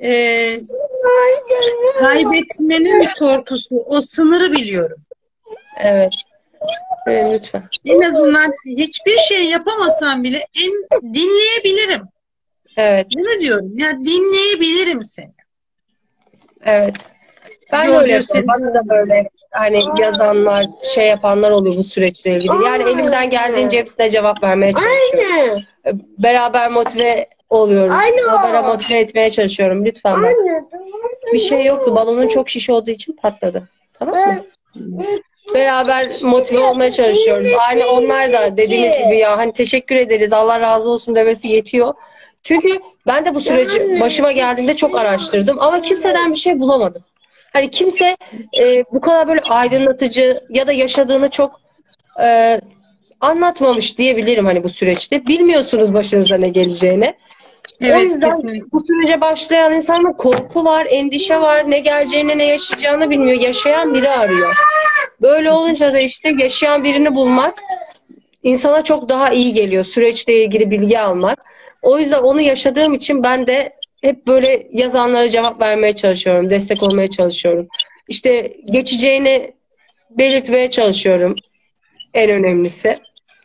kaybetmenin korkusu, o sınırı biliyorum. Evet. Lütfen. En azından hiçbir şey yapamasam bile dinleyebilirim. Evet. Bunu diyorum. Ya dinleyebilirim seni. Evet. Ben Yol böyle gösterin. yapıyorum. Bana da böyle hani yazanlar, şey yapanlar oluyor bu süreçle ilgili. Yani elimden geldiğince hepsine cevap vermeye çalışıyorum. Beraber motive oluyoruz. Beraber motive etmeye çalışıyorum. Lütfen bak. Bir şey yoktu. Balonun çok şiş olduğu için patladı. Tamam mı? Beraber motive olmaya çalışıyoruz. Aynı onlar da dediğiniz gibi ya hani teşekkür ederiz, Allah razı olsun demesi yetiyor. Çünkü ben de bu süreci başıma geldiğinde çok araştırdım ama kimseden bir şey bulamadım. Hani kimse bu kadar böyle aydınlatıcı ya da yaşadığını çok anlatmamış diyebilirim hani bu süreçte. Bilmiyorsunuz başınıza ne geleceğini. O Evet, yüzden kesinlikle. bu sürece başlayan insanda korku var, endişe var, ne geleceğini, ne yaşayacağını bilmiyor. Yaşayan biri arıyor. Böyle olunca da işte yaşayan birini bulmak insana çok daha iyi geliyor. Süreçle ilgili bilgi almak. O yüzden onu yaşadığım için ben de hep böyle yazanlara cevap vermeye çalışıyorum, destek olmaya çalışıyorum. İşte geçeceğini belirtmeye çalışıyorum. En önemlisi.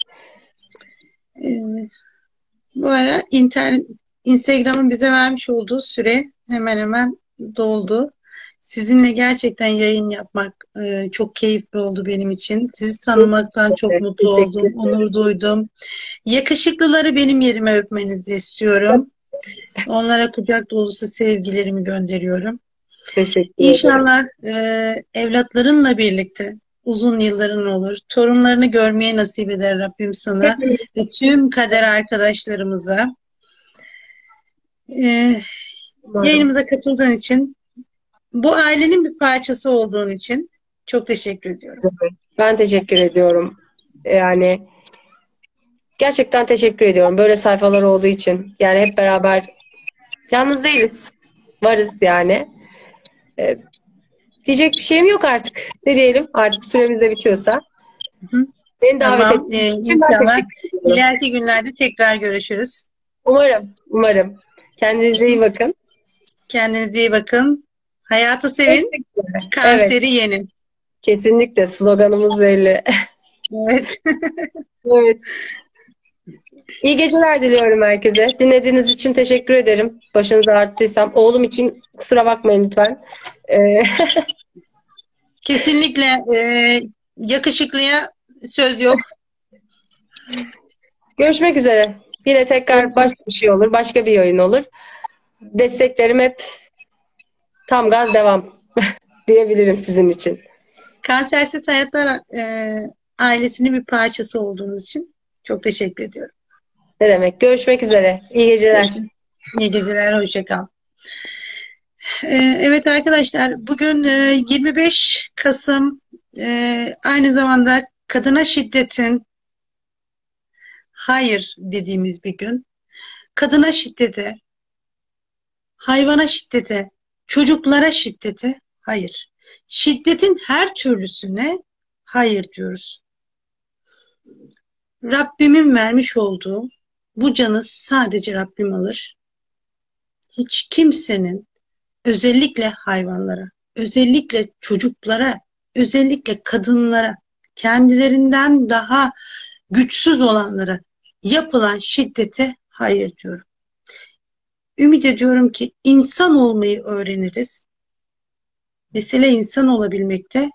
Ee, Bu ara Instagram'ın bize vermiş olduğu süre hemen hemen doldu. Sizinle gerçekten yayın yapmak çok keyifli oldu benim için. Sizi tanımaktan çok mutlu Teşekkür oldum, ederim. onur duydum. Yakışıklıları benim yerime öpmenizi istiyorum. Onlara kucak dolusu sevgilerimi gönderiyorum. Teşekkür ederim. İnşallah evlatlarınla birlikte uzun yılların olur. Torunlarını görmeye nasip eder Rabbim sana Hepimiz. ve tüm kader arkadaşlarımıza. E, Umarım. Yayınımıza katıldığın için, bu ailenin bir parçası olduğun için çok teşekkür ediyorum. Ben teşekkür ediyorum. Yani gerçekten teşekkür ediyorum. Böyle sayfalar olduğu için. Yani hep beraber yalnız değiliz. Varız yani. Ee, Diyecek bir şeyim yok artık. Ne diyelim? Artık süremiz de bitiyorsa. Hı hı. Beni davet Tamam. ettiğiniz için ben İnşallah teşekkür ediyorum. ileriki günlerde tekrar görüşürüz. Umarım, umarım. Kendinize iyi bakın. Kendinize iyi bakın. Hayatı sevin, Görüşmek üzere. Evet, kanseri yenin. kesinlikle sloganımız belli. Evet. Evet. İyi geceler diliyorum herkese. Dinlediğiniz için teşekkür ederim. Başınızı ağrıttıysam. Oğlum için kusura bakmayın lütfen. Ee, Kesinlikle yakışıklıya söz yok. Görüşmek üzere. Yine tekrar başka bir şey olur. Başka bir oyun olur. Desteklerim hep tam gaz devam diyebilirim sizin için. Kansersiz Hayatlar ailesinin bir parçası olduğunuz için çok teşekkür ediyorum. Ne demek? Görüşmek üzere. İyi geceler. İyi geceler, hoşça kal. Evet arkadaşlar, bugün 25 Kasım, aynı zamanda kadına şiddetin hayır dediğimiz bir gün. Kadına şiddete, hayvana şiddete, çocuklara şiddete hayır. Şiddetin her türlüsüne hayır diyoruz. Rabbimin vermiş olduğu bu canı sadece Rabbim alır. Hiç kimsenin, özellikle hayvanlara, özellikle çocuklara, özellikle kadınlara, kendilerinden daha güçsüz olanlara yapılan şiddete hayır diyorum. Ümit ediyorum ki insan olmayı öğreniriz. Mesele insan olabilmekte.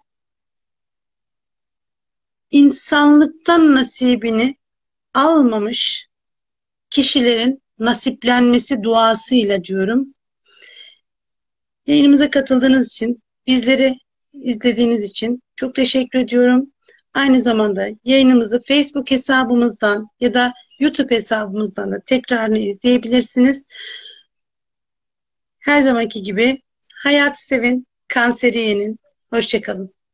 İnsanlıktan nasibini almamış kişilerin nasiplenmesi duasıyla diyorum. Yayınımıza katıldığınız için, bizleri izlediğiniz için çok teşekkür ediyorum. Aynı zamanda yayınımızı Facebook hesabımızdan ya da YouTube hesabımızdan da tekrarını izleyebilirsiniz. Her zamanki gibi hayatı sevin, kanseri yenin. Hoşça kalın.